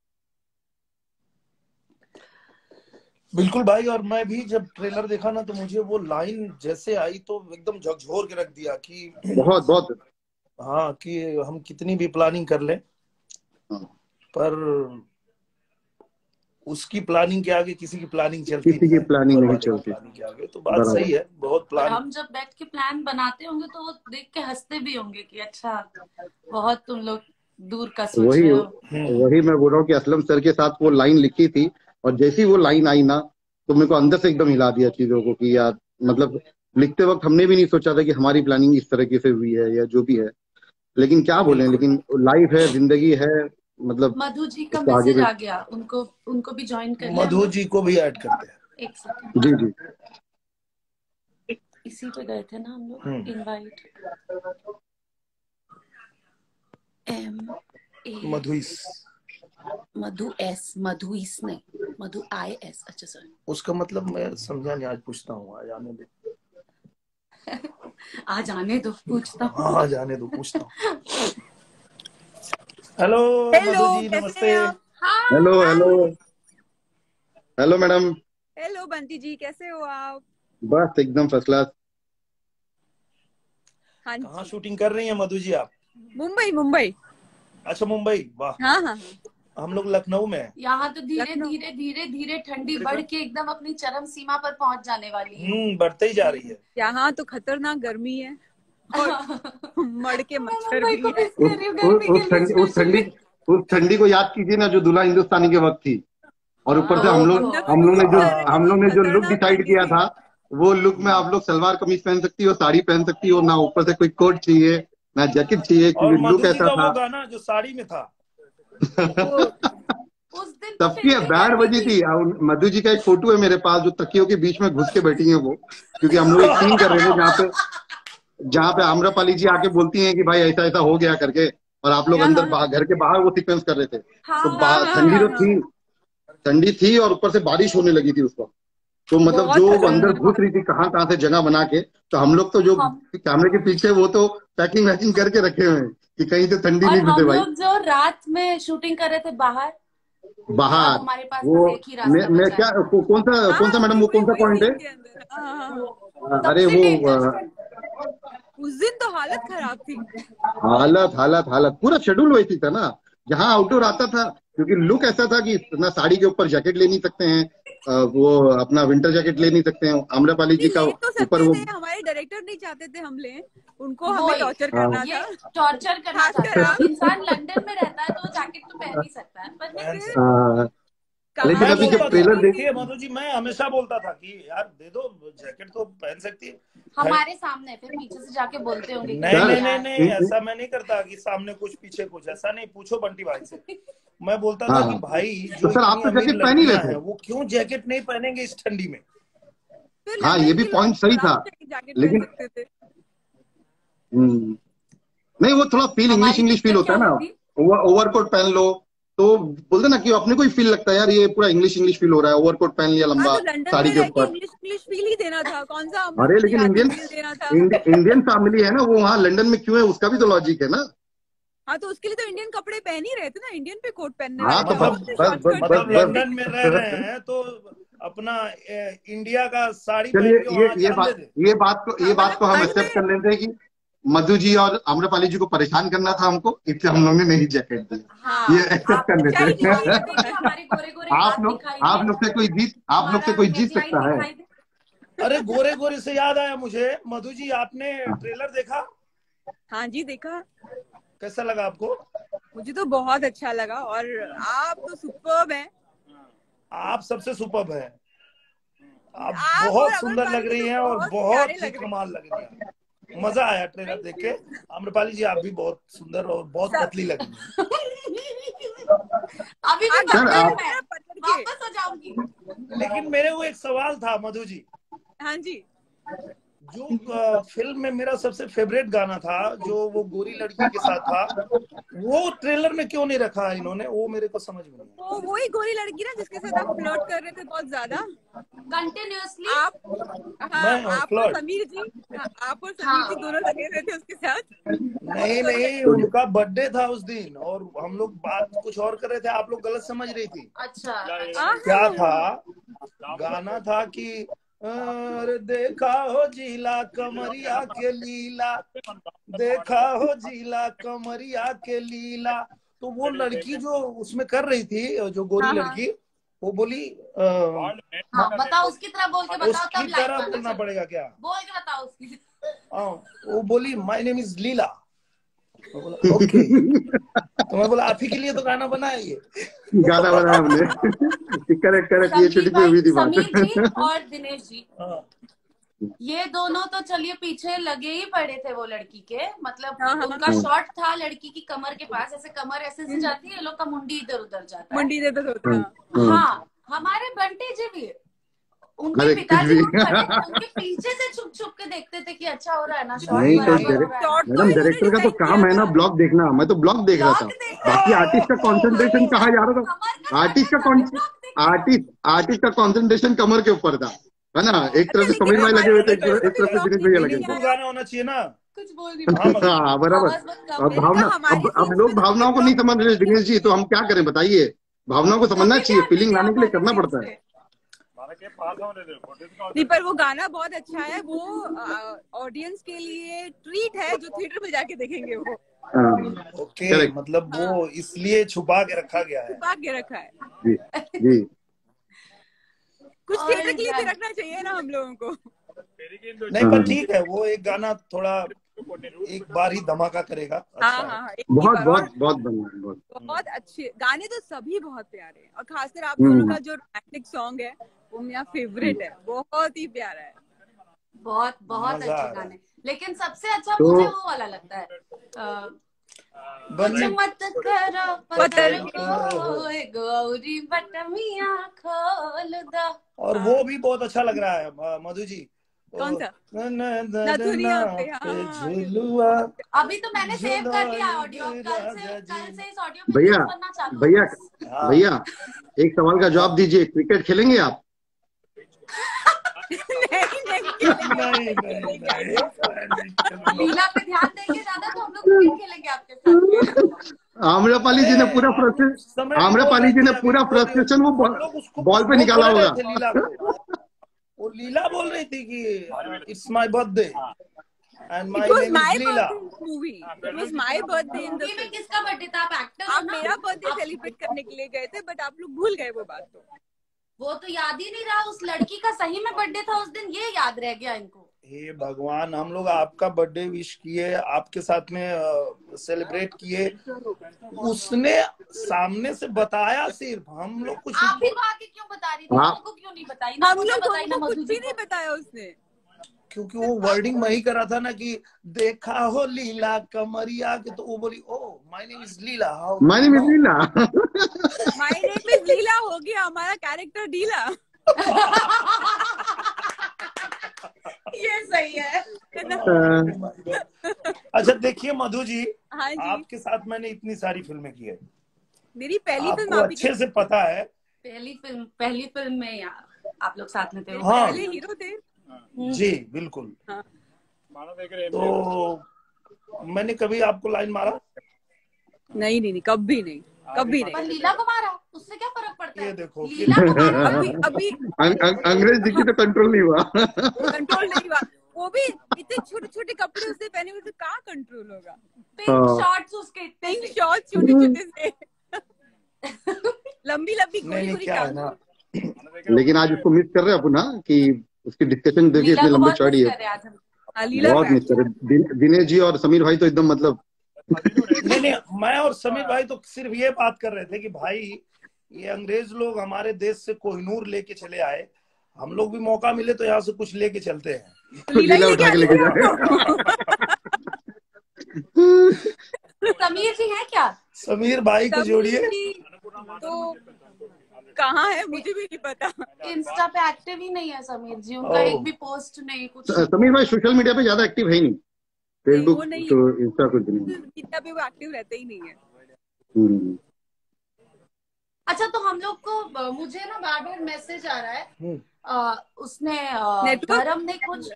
बिल्कुल भाई। और मैं भी जब ट्रेलर देखा ना, तो मुझे वो लाइन जैसे आई तो एकदम झकझोर के रख दिया कि बहुत बहुत हाँ, कि हम कितनी भी प्लानिंग कर लें, पर उसकी प्लानिंग के आगे किसी की प्लानिंग चलती किसी की प्लानिंग नहीं चलती। प्लानिंग के आगे। तो बात सही है, बहुत प्लान। हम जब बैठ के प्लान बनाते होंगे तो वो देख के हंसते भी होंगे कि अच्छा, बहुत तुम लोग दूर का सोच वही रहे हो। वही मैं बोल रहा हूँ कि असलम सर के साथ वो लाइन लिखी थी, और जैसी वो लाइन आई ना, तो मेरे को अंदर से एकदम हिला दिया चीजों को कि यार, मतलब लिखते वक्त हमने भी नहीं सोचा था कि हमारी प्लानिंग इस तरीके से हुई है या जो भी है। लेकिन क्या बोले, लेकिन लाइफ है, जिंदगी है, मतलब मधु जी का उसको आगे मैसेज भी। आ गया, उनको उनको भी ज्वाइन कर लिया। मधु जी को भी ऐड करते हैं। एक सेकंड, जी जी, इसी पे गए थे ना हम लोग, इनवाइट। एम ए मधुइस, मधु एस, मधुइस नहीं, मधु आई एस। अच्छा सर, उसका मतलब मैं समझा नहीं, आज पूछता हूँ, आज आने दो। आज आने दो, पूछता हूँ। हाँ, आज आने दो, पूछता हूँ। हेलो हेलो, मधु जी, कैसे नमस्ते। हैं आप? Hello hello hello madam. Hello Bunty ji, कैसे हो आप? बस एकदम फर्स्ट क्लास। हाँ कहाँ जी, शूटिंग कर रही हैं मधु जी आप? मुंबई मुंबई। अच्छा, मुंबई, वाह। हाँ हाँ, हम लोग लखनऊ में हैं। यहाँ तो धीरे लखनऊ। धीरे धीरे धीरे ठंडी बढ़ के एकदम अपनी चरम सीमा पर पहुंच जाने वाली है। हम्म बढ़ते ही जा रही है। यहाँ तो खतरनाक गर्मी है और मड़ के मैं मच्छर मुंबई भी को है। मिस कर रही हूँ गर्मी उस के ठंडी लिए उस ठंडी स्पेशली। उस ठंडी को याद कीजिए ना, जो दुल्हा हिंदुस्तानी के वक्त थी। और ऊपर से हम लोग अंदर हम लोग ने जो हाँ। हम लोग ने जो लुक खतरनाक डिसाइड ठंडी किया थी। था, वो लुक में आप लोग सलवार कमीज पहन सकती हो, साड़ी पहन सकती हो, ना ऊपर से कोई कोट चाहिए, ना जैकेट चाहिए, और क्योंकि लुक मधु जी ऐसा का था। वो गाना जो साड़ी में था, वो उस दिन तो सबकी फिल्मी बैंड गर्मी बजी थी। थी। और मधु जी का एक फोटो है मेरे पास, जो तकियों के बीच में घुस के बैठी है वो, क्योंकि हम लोग एक सीन कर रहे थे जहाँ पे जहाँ पे आम्रपाली जी आके बोलती हैं कि भाई ऐसा ऐसा हो गया करके, और आप लोग अंदर हाँ घर के बाहर वो सीक्वेंस कर रहे थे। हाँ तो हाँ हाँ ठंडी हाँ तो हाँ, थी, ठंडी थी, और ऊपर से बारिश होने लगी थी उस वक्त। तो मतलब बहुत जो अंदर खतरनाक। घुस रही थी कहाँ कहाँ से जगह बना के, तो हम लोग तो जो हम कैमरे के पीछे, वो तो पैकिंग वैकिंग करके रखे हुए हैं कि कहीं से ठंडी और नहीं घुसे हम भाई। लोग जो रात में शूटिंग कर रहे थे बाहर, कि अब बाहर हमारे पास वो बस एक ही मैं, रास्ता मैं बचा क्या है। को, कौन सा कौन सा हाँ, मैडम, वही वो वही कौन सा वही पॉइंट है? सीन के अंदर। हाँ हाँ हाँ। अरे सबसे वो डेंजर। उस दिन तो हालत खराब थी। हालत हालत हालत पूरा शेड्यूल वैसी था ना, जहाँ आउटडोर आता था, क्योंकि लुक ऐसा था कि ना साड़ी के ऊपर जैकेट ले नहीं सकते हैं, अ, वो अपना विंटर जैकेट ले नहीं सकते हैं, आम्रपाली नहीं, जी का ले तो ऊपर सकते वो। थे, हमारे डायरेक्टर नहीं चाहते थे हम लें, उनको हमें वही, टॉर्चर हाँ करना ये था। टॉर्चर करना खासकर चाहते आप। थे। इंसान लंदन में रहता है तो वो जैकेट तो पहन ही सकता है, पर नहीं। पहन फिर सकते। हाँ, कहाँ लेकिन मैं अभी की जब बोलता था, ट्रेलर लड़की थी। देखिए मधु जी, मैं हमेशा बोलता था कि यार दे दो जैकेट, तो पहन सकती है। हमारे सामने फिर पीछे से जाके बोलते होंगे कि नहीं नहीं नहीं सर, नहीं यार। नहीं, ऐसा मैं नहीं करता कि सामने कुछ पीछे कुछ, ऐसा नहीं। पूछो बंटी भाई से। मैं बोलता था कि हाँ, भाई, तो जो सर आप इतनी तो अमीर जैकेट पहन ही लड़कियां लेते। हैं, वो क्यों जैकेट नहीं पहनेंगे इस ठंडी में? फिर हाँ, ये लंदन भी के लोग पॉइंट सही था, आराम से जैकेट पहन लेकिन सकते थे। हम्म, नहीं, वो थोड़ा फील इंग्लिश हमारी इंग्लिश फील दिक्कत होता क्या है ना। होती। ओवर ओवरकोट पहन लो, तो बोलते ना कि अपने को ही फील लगता है यार, ये पूरा इंग्लिश इंग्लिश फील हो रहा है, ओवरकोट पहन लिया हाँ, लंबा तो लंदन साड़ी में के रह के ऊपर। इंग्लिश इंग्लिश फील ही देना था, कौन सा हम लोग अरे को लेकिन देहाती इंडियन फील देना था। इंडियन फैमिली है ना, वो वहाँ लंदन में क्यों है, उसका भी तो लॉजिक है ना। हाँ, तो उसके लिए तो इंडियन कपड़े पहन ही रहे थे ना, इंडियन पे कोट पहनने हाँ, वाले तो थे, बस कौन मतलब से बस शॉर्ट बस स्कर्ट बस मतलब पहनने थे। लंदन में रह रहे बस हैं तो अपना ए, इंडिया का साड़ी चलिए, पहन के ये वहां ये जान दे बात दे। ये बात को ये हाँ, बात मतलब को हम ठंड एक्सेप्ट में। कर लेते हैं कि मधु जी और आम्रपाली जी को परेशान करना था हमको, इसलिए हम लोग ने नहीं जैकेट दी। हाँ, ये एक्सेप्ट कर लेते चाहिए हैं। इन्होंने देखिए हमारे गोरे गोरे आप हाथ लोग दिखाई आप दे, लोग से कोई जीत आप लोग से हमारा कोई जीत नेकलाइन सकता है? दिखाई दे। अरे गोरे गोरे से याद आया मुझे, मधु जी आपने ट्रेलर देखा? हाँ जी देखा, कैसा लगा आपको? मुझे तो बहुत अच्छा लगा और आप तो सुपर्ब हैं। आप सबसे सुपर्ब है, आप आप और बहुत सुंदर लग अमरपाली रही जी हैं तो और बहुत बहुत प्यारे ही लग रहे कमाल लग रही हैं। मजा आया ट्रेलर देख के। आम्रपाली जी आप भी बहुत सुंदर और बहुत सब- पतली लग रही हैं। अभी भी आप सर, पकड़ आप- मैं पकड़ के। वापस हो जाऊंगी। लेकिन मेरे को एक सवाल था मधु जी, हाँ जी, जो अ, फिल्म में मेरा सबसे फेवरेट गाना था जो वो गोरी लड़की के साथ था, वो ट्रेलर में क्यों नहीं रखा इन्होंने? वो मेरे को समझ में नहीं आया। वो वही गोरी लड़की ना जिसके साथ आप फ्लर्ट कर रहे थे बहुत ज्यादा। कंटिन्यूअसली आप हाँ मैं आप और फ्लर्ट समीर जी, हाँ, आप और समीर हाँ। जी दोनों लगे हुए थे उसके साथ। नहीं नहीं, उनका बर्थडे था उस दिन और हम लोग बात कुछ और कर रहे थे, आप लोग गलत समझ रही थी। अच्छा हाँ, क्या था, गाना था कि अरे देखा हो जीला कमरिया के लीला, देखा हो जीला कमरिया के लीला। तो वो लड़की जो उसमें कर रही थी, जो गोरी हाँ, हाँ। लड़की, वो बोली अ, हाँ बताओ, उसकी तरह बोल के बताओ उसकी तब लाइन तरह माना। बोलना चलो, पड़ेगा क्या? बोल के बताओ उसकी। हाँ, वो बोली माय नेम इज लीला। मैं बोला ओके, तो मैं बोला आप ही के लिए तो गाना बनाया ये। गाना बनाया हमने। करेक्ट करेक्ट, ये समीर छुट्टी पे भाई, हुई थी बात। समीर जी और दिनेश जी, हाँ, ये दोनों तो चलिए पीछे लगे ही पड़े थे वो लड़की के, मतलब हाँ, हाँ। उनका शॉट था लड़की की कमर के पास, ऐसे कमर ऐसे से जाती है, ये लोग का मुंडी इधर उधर जाता है। मंडी दे तो होता। हाँ, हमारे बंटी जी भी, उनके अरे पिताजी कुछ लोग भी। खड़े थे, उनके पीछे से छुप छुप के देखते थे कि अच्छा हो रहा है ना, शॉट नहीं तो बराबर हो डायरेक्ट- रहा है। शॉट तो मैडम इन्होंने डायरेक्टर का तो decide काम है किया ना था। ब्लॉग देखना, मैं तो ब्लॉग देख रहा था, ब्लॉग देखना। बाकी आर्टिस्ट का कंसंट्रेशन कहाँ जा रहा था? कमर का आर्टिस्ट का shot है, कौन ब्लॉग देखना। आर्टिस्ट आर्टिस्ट का कंसंट्रेशन कमर के ऊपर था, है ना? एक तरफ से लेकिन समीर भाई लगे हमारे हुए थे, एक director तरफ को एक भी तरफ से block दिनेश भैया देखने लगे नहीं हुए मीनिंगफुल आया। गाना होना चाहिए ना। कुछ बोल नहीं हाँ पाया। मधु, हाँ बराबर। आवाज बहुत कम अब है। भावना, हमारी अब अब scenes लोग में तो भावनाओं को नहीं समझ रहे दिनेश जी, तो हम क्या करें बताइए? भावनाओं को समझना कभी चाहिए, ध्यान फीलिंग नहीं लाने के लिए दिया करना हमारे पड़ता scenes है। पे। नहीं, पर वो गाना बहुत अच्छा है, वो ऑडियंस के लिए ट्रीट है जो थिएटर में जाके देखेंगे वो। हाँ, ओके, Correct. मतलब वो इसलिए छुपा के रखा गया है। छुपा के रखा है। जी जी। कुछ और थिएटर के लिए भी क्या- रखना चाहिए ना हम लोगों को। नहीं पर ठीक है, वो एक गाना थोड़ा एक बार ही धमाका करेगा, अच्छा हाँ है। हाँ हाँ, एक ही बहुत बार। बहुत और बहुत बढ़िया है, बहुत। बहुत अच्छे गाने तो सभी बहुत प्यारे हैं, और खासकर आप हम्म। दोनों का जो रोमांटिक सॉन्ग है वो मेरा फेवरेट है, बहुत ही प्यारा है। बहुत बहुत मजा अच्छे आ रहा है। गाने, लेकिन सबसे अच्छा तो- मुझे वो वाला लगता है, अ, कुछ बन मत करो पत्थर पत्थर को। को ए गौरी बटमिया खोल दो। और वो भी बहुत अच्छा लग रहा है अ, मधु जी। कौन सा? न- न- न- नथुनिया न- पे, पे हाँ। झुलुआ। अभी तो मैंने सेव कर लिया ऑडियो, कल से राजा जी। कल से इस ऑडियो पे भैया यूज करना चालू है भैया बस। हाँ। भैया एक सवाल का जवाब दीजिए, क्रिकेट खेलेंगे आप? नहीं नहीं खेलेंगे। नहीं नहीं नहीं, नहीं। लीला पे ध्यान देंगे ज्यादा तो हम लोग क्रिकेट खेलेंगे आपके साथ में। आम्रपाली जी ने पूरा आप फ्रस्ट्रेशन उस समय भी आम्रपाली बोल जी रहे ने थे, पूरा अभी बोल रहे हो। फ्रस्ट्रेशन वो हम लोग उसको बॉल पे कुछ निकाला बोल रहे होगा। थे लीला को। वो लीला बोल रही थी कि it's my birthday and my It was name my is Leela. birthday in the movie. It was my birthday in the movie में film. किसका बर्थडे था? आप एक्टर हो आप ना। मेरा बर्थडे आप- सेलिब्रेट करने के लिए गए थे, बट आप लोग भूल गए वो बात तो। वो तो याद ही नहीं रहा, उस लड़की का सही में बर्थडे था उस दिन, ये याद रह गया इनको। हे भगवान, हम लोग आपका बर्थडे विश किए, आपके साथ में सेलिब्रेट किए, उसने सामने से बताया सिर्फ, हम लोग कुछ आप ही को आके क्यों बता रही थी? हाँ। हमको क्यों नहीं बताई? ना हम मुझे लोग बताई ना को कुछ मधु भी जी नहीं को। बताया उसने। क्योंकि वो वर्डिंग मैं ही करा था ना कि देखा हो लीला कमरिया के, तो वो बोली oh my name is Leela. How my name is Leela. My name is Leela हो गया, हमारा कैरेक्टर ढीला। ये सही है। अच्छा देखिए मधु जी, हाँ जी, आपके साथ मैंने इतनी सारी फिल्में की है, मेरी पहली फिल्म आपको आप ही अच्छे से पता है। पहली फिल्म पहली फिल्म में या- आप लोग साथ में थे। हाँ। पहले हीरो थे। जी बिल्कुल। हाँ। तो मैंने कभी आपको लाइन मारा? नहीं नहीं नहीं, कभी नहीं, कभी पर नहीं। लीला को मारा, उससे क्या फर्क पड़ता है? ये देखो। लीला को मारा। अभी अभी अं- अं- अंग्रेज दिखी तो कंट्रोल नहीं हुआ। कंट्रोल नहीं हुआ, वो भी इतने छोटे छोटे कपड़े उसने पहने हुए थे, कहाँ कंट्रोल होगा। पिंक हाँ। शॉर्ट्स उसके इतने पिंक से। शॉर्ट छोटे छोटे से, लंबी लंबी नहीं गोरी नहीं, गोरी क्या है टांग। ना, लेकिन आज उसको मिस कर रहे हैं अपन ना, कि उसकी डिस्कशन देखिए लीला इतने को लंबे बहुत चौड़ी मिस है, कर रहे हैं आज हम। हाँ, लीला बहुत को मिस करे। दिन- दिनेश जी और समीर भाई तो एकदम मतलब नहीं नहीं, मैं और समीर भाई तो सिर्फ ये बात कर रहे थे कि भाई ये अंग्रेज लोग हमारे देश से कोहिनूर लेके चले आए, हम लोग भी मौका मिले तो यहाँ से कुछ लेके चलते हैं। तो लीला ही लीला लेके उठा के आती लेके है जाए। समीर जी है क्या? समीर भाई को समीर जोड़िए। जी तो कहाँ है मुझे भी नहीं पता। इंस्टा पे एक्टिव ही नहीं है समीर जी, उनका ओह। एक भी पोस्ट नहीं, कुछ नहीं। समीर भाई सोशल मीडिया पे ज्यादा एक्टिव है ही नहीं, नहीं, फेसबुक वो नहीं तो इंस्टा कुछ नहीं। मीडिया पे वो एक्टिव रहते ही नहीं है। हम्म। अच्छा, तो हम लोग को अ, मुझे ना बार बार मैसेज आ रहा है, हम्म। अ, उसने अ, नेटवर्क? धर्म ने कुछ,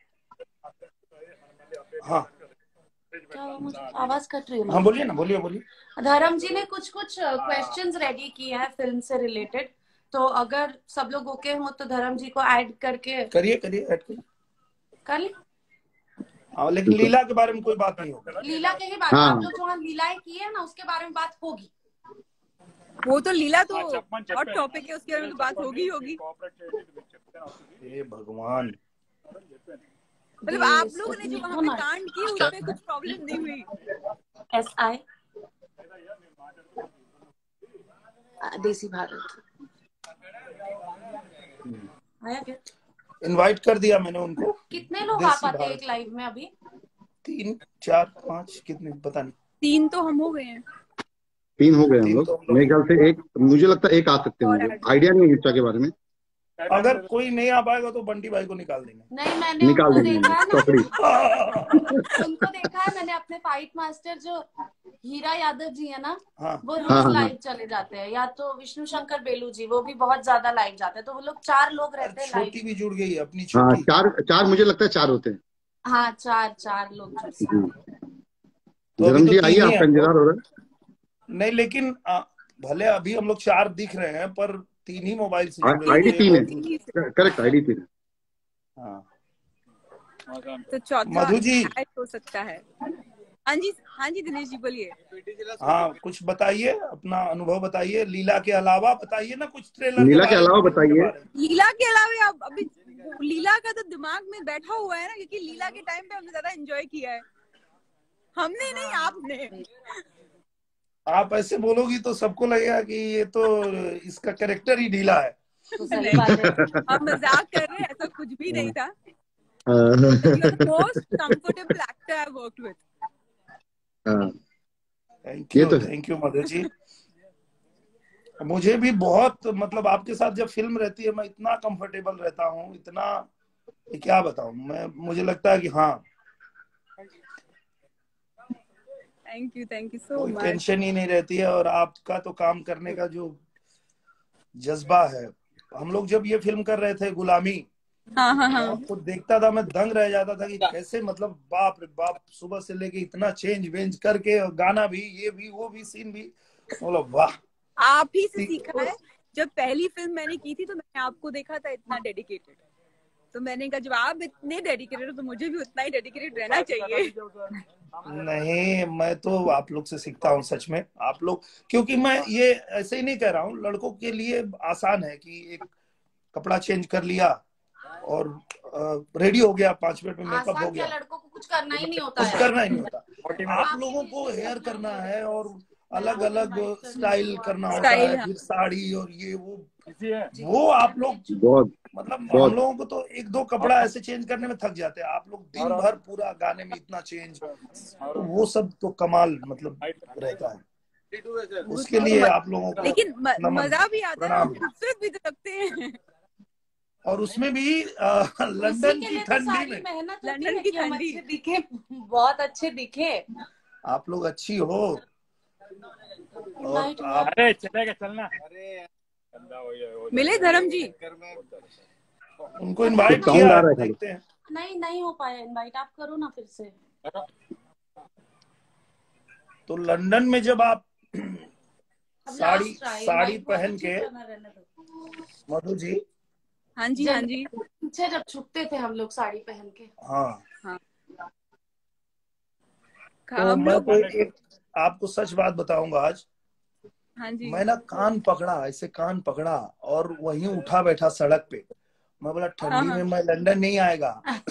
हाँ क्या हुआ, मुझे आवाज कट रही है हाँ, मेरी। बोलिए ना, बोलिए बोलिए। धर्म जी ने कुछ कुछ क्वेश्चंस रेडी किए हैं फिल्म से रिलेटेड, तो अगर सब लोग ओके हो तो धर्म जी को ऐड करके करिए करिए, ऐड करिए। कर ले। हाँ, लेकिन लीला के बारे में कोई बात नहीं होगी। लीला के ही बात, हाँ। आप लोग जो वहाँ लीलाएं की है ना उसके बारे में बात होगी। वो तो लीला तो हॉट टॉपिक है, उसके बारे में तो बात होगी ही होगी। हे भगवान, मतलब आप लोगों ने जो वहाँ पे कांड किए उसमें कुछ प्रॉब्लम नहीं हुई। एस आई देसी भारत आया क्या? इनवाइट कर दिया मैंने उनको। कितने लोग आ देसी पाते हैं भारत। एक लाइव में अभी? तीन चार पाँच, कितने पता नहीं। तीन तो हम हो गए हैं। तीन हो गए हम तीन लोग, तो हम लोग- मेरे ख्याल से एक, मुझे लगता है एक आ सकते हैं, मुझे आइडिया नहीं है इंस्टा के बारे में। अगर कोई नहीं आ पाएगा तो बंटी भाई को निकाल देंगे। नहीं, मैंने निकाल उनको देंगे देखा है ना, चौकड़ी। उनको देखा है मैंने, अपने फाइट मास्टर जो हीरा यादव जी है ना, हाँ वो हाँ, रोज हाँ। लाइव चले जाते हैं, या तो विष्णु शंकर बेलू जी, वो भी बहुत ज्यादा लाइव जाते हैं, तो वो लोग चार लोग रहते हैं छोटी लाइव। भी जुड़ गई है अपनी हाँ, छोटी। चार चार मुझे लगता है चार होते हैं। हाँ, चार चार लोग जुड़ सकते जी। हैं। तो अभी धर्म तो जी तीन आइए, ही आपका है। इंतजार हो रहा है। नहीं, लेकिन आ, भले अभी हम लोग चार दिख रहे हैं पर तीन ही मोबाइल से जुड़े आईडी हैं। तीन है, करेक्ट, आईडी तीन है। हाँ, तो चौथा मधु जी। ऐड हो सकता है। हाँ जी, हाँ जी दिनेश जी बोलिए। हाँ, कुछ बताइए, अपना अनुभव बताइए, लीला के अलावा बताइए ना कुछ ट्रेलर लीला के के बारे अलावा में, फिल्म के बताइए। बारे में। लीला के अलावा अब अभी लीला का तो दिमाग में बैठा हुआ है ना, क्योंकि लीला के टाइम पे हमने ज्यादा एंजॉय किया है। हमने नहीं, आपने। आप ऐसे बोलोगी तो सबको लगेगा कि ये तो इसका कैरेक्टर ही ढीला है। तो सही बात है। हम मजाक कर रहे हैं, ऐसा कुछ भी नहीं था। हाँ। Most comfortable actor I worked with. हाँ, थैंक ये यू, तो है। Thank you Madhu ji. मुझे भी बहुत, मतलब आपके साथ जब फिल्म रहती है मैं इतना कंफर्टेबल रहता हूँ, इतना कि क्या बताऊं मैं, मुझे लगता है कि हाँ, thank you, thank you so कोई मच। टेंशन ही नहीं रहती है। और आपका तो काम करने का जो जज्बा है, हम लोग जब ये फिल्म कर रहे थे गुलामी, हाँ हाँ हाँ। आपको देखता था मैं दंग रह जाता था कि कैसे, मतलब बाप रे बाप, सुबह से लेके इतना चेंज वेंज करके, और गाना भी, ये भी, वो भी, सीन भी, मतलब वाह। आप ही से सीखा है। जब पहली फिल्म मैंने की थी तो मैंने आपको देखा था इतना डेडिकेटेड, तो मैंने कहा जब आप इतने डेडिकेटेड हो तो मुझे भी उतना ही डेडिकेटेड रहना चाहिए। नहीं, मैं तो आप लोग से सीखता हूँ सच में। आप लोग, क्योंकि मैं ये ऐसे ही नहीं कह रहा हूँ, लड़कों के लिए आसान है कि एक कपड़ा चेंज कर लिया और रेडी हो गया, पांच मिनट में मेकअप हो आसान गया, क्या, लड़कों को कुछ करना ही नहीं होता कुछ है। करना ही नहीं होता। आप लोगों को हेयर करना है और अलग अलग स्टाइल करना होता स्टाइल, है, हाँ। फिर साड़ी और ये वो वो आप लोग, बहुत मतलब हम बहुत लोगों को तो एक दो कपड़ा ऐसे चेंज करने में थक जाते हैं, आप लोग दिन भर पूरा गाने में इतना चेंज, तो वो सब तो कमाल मतलब रहता है। उसके लिए आप लोगों को लेकिन म- नमन, मजा भी आता है, प्रणाम। खूबसूरत भी तो लगते हैं। और उसमें भी आ, लंदन उसी के की लिए तो ठंडी सारी में मेहनत होती लंदन है की कि हम ठंडी। अच्छे दिखे, बहुत अच्छे दिखे। आप लोग अच्छी हो। और Invite हुआ। आप, अरे चलेगा चलना। मिले धर्म जी? उनको इनवाइट साउंड किया आ है, रहा है खाली। देखते हैं। नहीं नहीं हो पाया इनवाइट, आप करो ना फिर से। तो लंदन में जब आप अब sari last try, sari invite हुआ तो पहन ठीक के, है ना, रहने दो। मधु जी, हाँ जी, हाँ जी। पीछे जब छुपते थे हम लोग साड़ी पहन के। हाँ, हाँ। तो हम मैं लोग, तो एक आपको सच बात बताऊंगा आज, हाँ जी। मैं ना कान पकड़ा, ऐसे कान पकड़ा और वहीं उठा बैठा सड़क पे, मैं बोला ठंडी में मैं लंदन नहीं आएगा।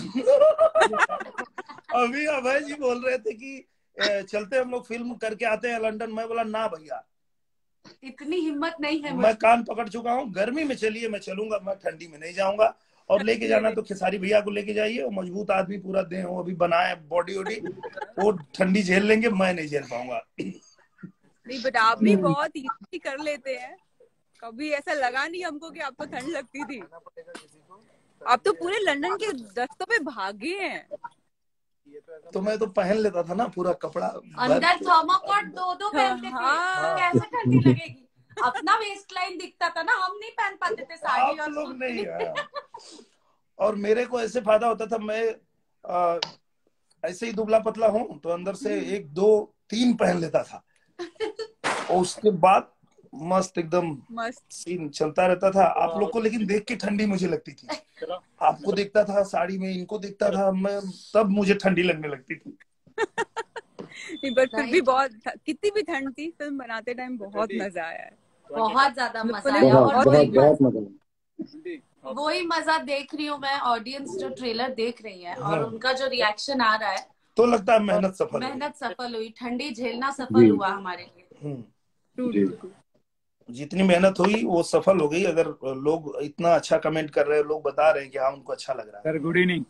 अभी अभय जी बोल रहे थे कि ए, चलते हम लोग फिल्म करके आते हैं लंदन। मैं बोला ना भैया, इतनी हिम्मत नहीं है मैं कान पकड़ चुका हूँ। गर्मी में चलिए मैं चलूंगा, मैं ठंडी में नहीं जाऊंगा। और लेके जाना तो खेसारी भैया को लेके जाइए, वो मजबूत आदमी, पूरा देह वो अभी बनाए बॉडी वॉडी, वो ठंडी झेल लेंगे, मैं नहीं झेल पाऊंगा। नहीं बट आप भी बहुत इजी कर लेते हैं, कभी ऐसा लगा नहीं हमको कि आपको ठंड लगती थी। आप तो पूरे लंदन के रास्तों पे भागे हैं। तो मैं तो पहन लेता था ना पूरा कपड़ा अंदर थर्मोकोट दो दो पहनते थे, हाँ। कैसे ठंडी लगेगी। अपना वेस्ट लाइन दिखता था ना, हम नहीं पहन पाते थे साड़ी आप और लोग सूट। नहीं। हाँ। और मेरे को ऐसे फायदा होता था, मैं आ, ऐसे ही दुबला पतला हूँ तो अंदर से एक दो तीन पहन लेता था, और उसके बाद मस्त एकदम मस्त सीन चलता रहता था। आप लोग को लेकिन देख के ठंडी मुझे लगती थी, आपको देखता था साड़ी में, इनको देखता था मैं, तब मुझे ठंडी लगने लगती थी। बट फिर भी बहुत, कितनी भी ठंड थी, फिल्म बनाते टाइम बहुत मजा आया है। बहुत ज्यादा मजा बहुत, आया। और बहुत वही बहुत मजा। वही मजा देख रही हूँ मैं, ऑडियंस जो ट्रेलर देख रही है और उनका जो रिएक्शन आ रहा है, तो लगता है मेहनत सफल हुई। मेहनत सफल हुई, ठंडी झेलना सफल हुआ हमारे लिए। हम्म। जितनी मेहनत हुई वो सफल हो गई। अगर लोग इतना अच्छा कमेंट कर रहे हैं, लोग बता रहे हैं कि हाँ उनको अच्छा लग रहा है। Sir good evening.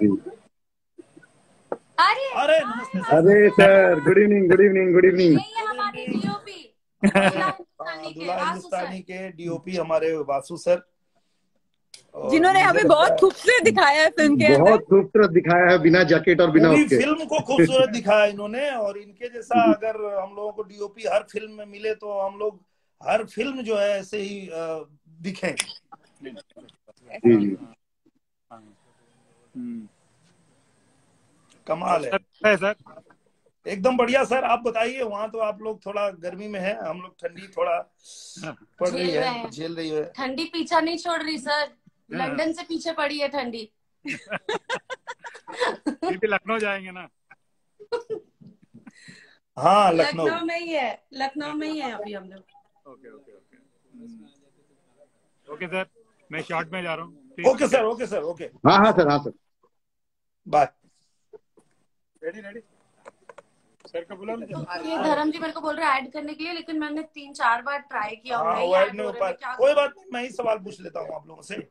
अरे अरे नमस्ते सर। अरे sir good evening, good evening, good evening. यही है हमारे डीओपी हिंदुस्तानी के दूल्हा वासु हिंदुस्तानी सर। के डीओपी हमारे वासु सर, और जिन्होंने हमें बहुत खूबसूरत दिखाया है फिल्म के बहुत अंदर। खूबसूरत दिखाया है बिना जैकेट और बिना पूरी उसके। फिल्म को खूबसूरत दिखाया इन्होंने। और इनके जैसा अगर हम लोगों को डीओपी हर फिल्म में मिले तो हम लोग हर फिल्म जो है ऐसे ही अ, दिखेंगे। जी जी। कमाल है है सर। एकदम बढ़िया सर। आप बताइए, वहाँ तो आप लोग थोड़ा गर्मी में है, हम लोग ठंडी थोड़ा पड़ रही झेल रहे है, हैं। झेल रही है। ठंडी पीछा नहीं छोड़ रही सर, लंदन से पीछे पड़ी है ठंडी। फिर भी लखनऊ जाएंगे ना। हाँ लखनऊ लखनऊ में ही है, लखनऊ में ही है अभी हम लोग। Okay okay okay okay sir, मैं शॉर्ट में जा रहा हूँ। Okay sir, okay sir, okay हाँ हाँ सर, हाँ sir. Bye. Ready ready sir का बुला लीजिए। ये धर्म जी मेरे को बोल रहे हैं ऐड करने के लिए, लेकिन मैंने तीन चार बार ट्राई किया, हाँ नहीं वो ऐड ऐड नहीं हो हो रहे, पा मैं क्या कोई करूं? बात नहीं, मैं ही सवाल पूछ लेता हूँ आप लोगों से।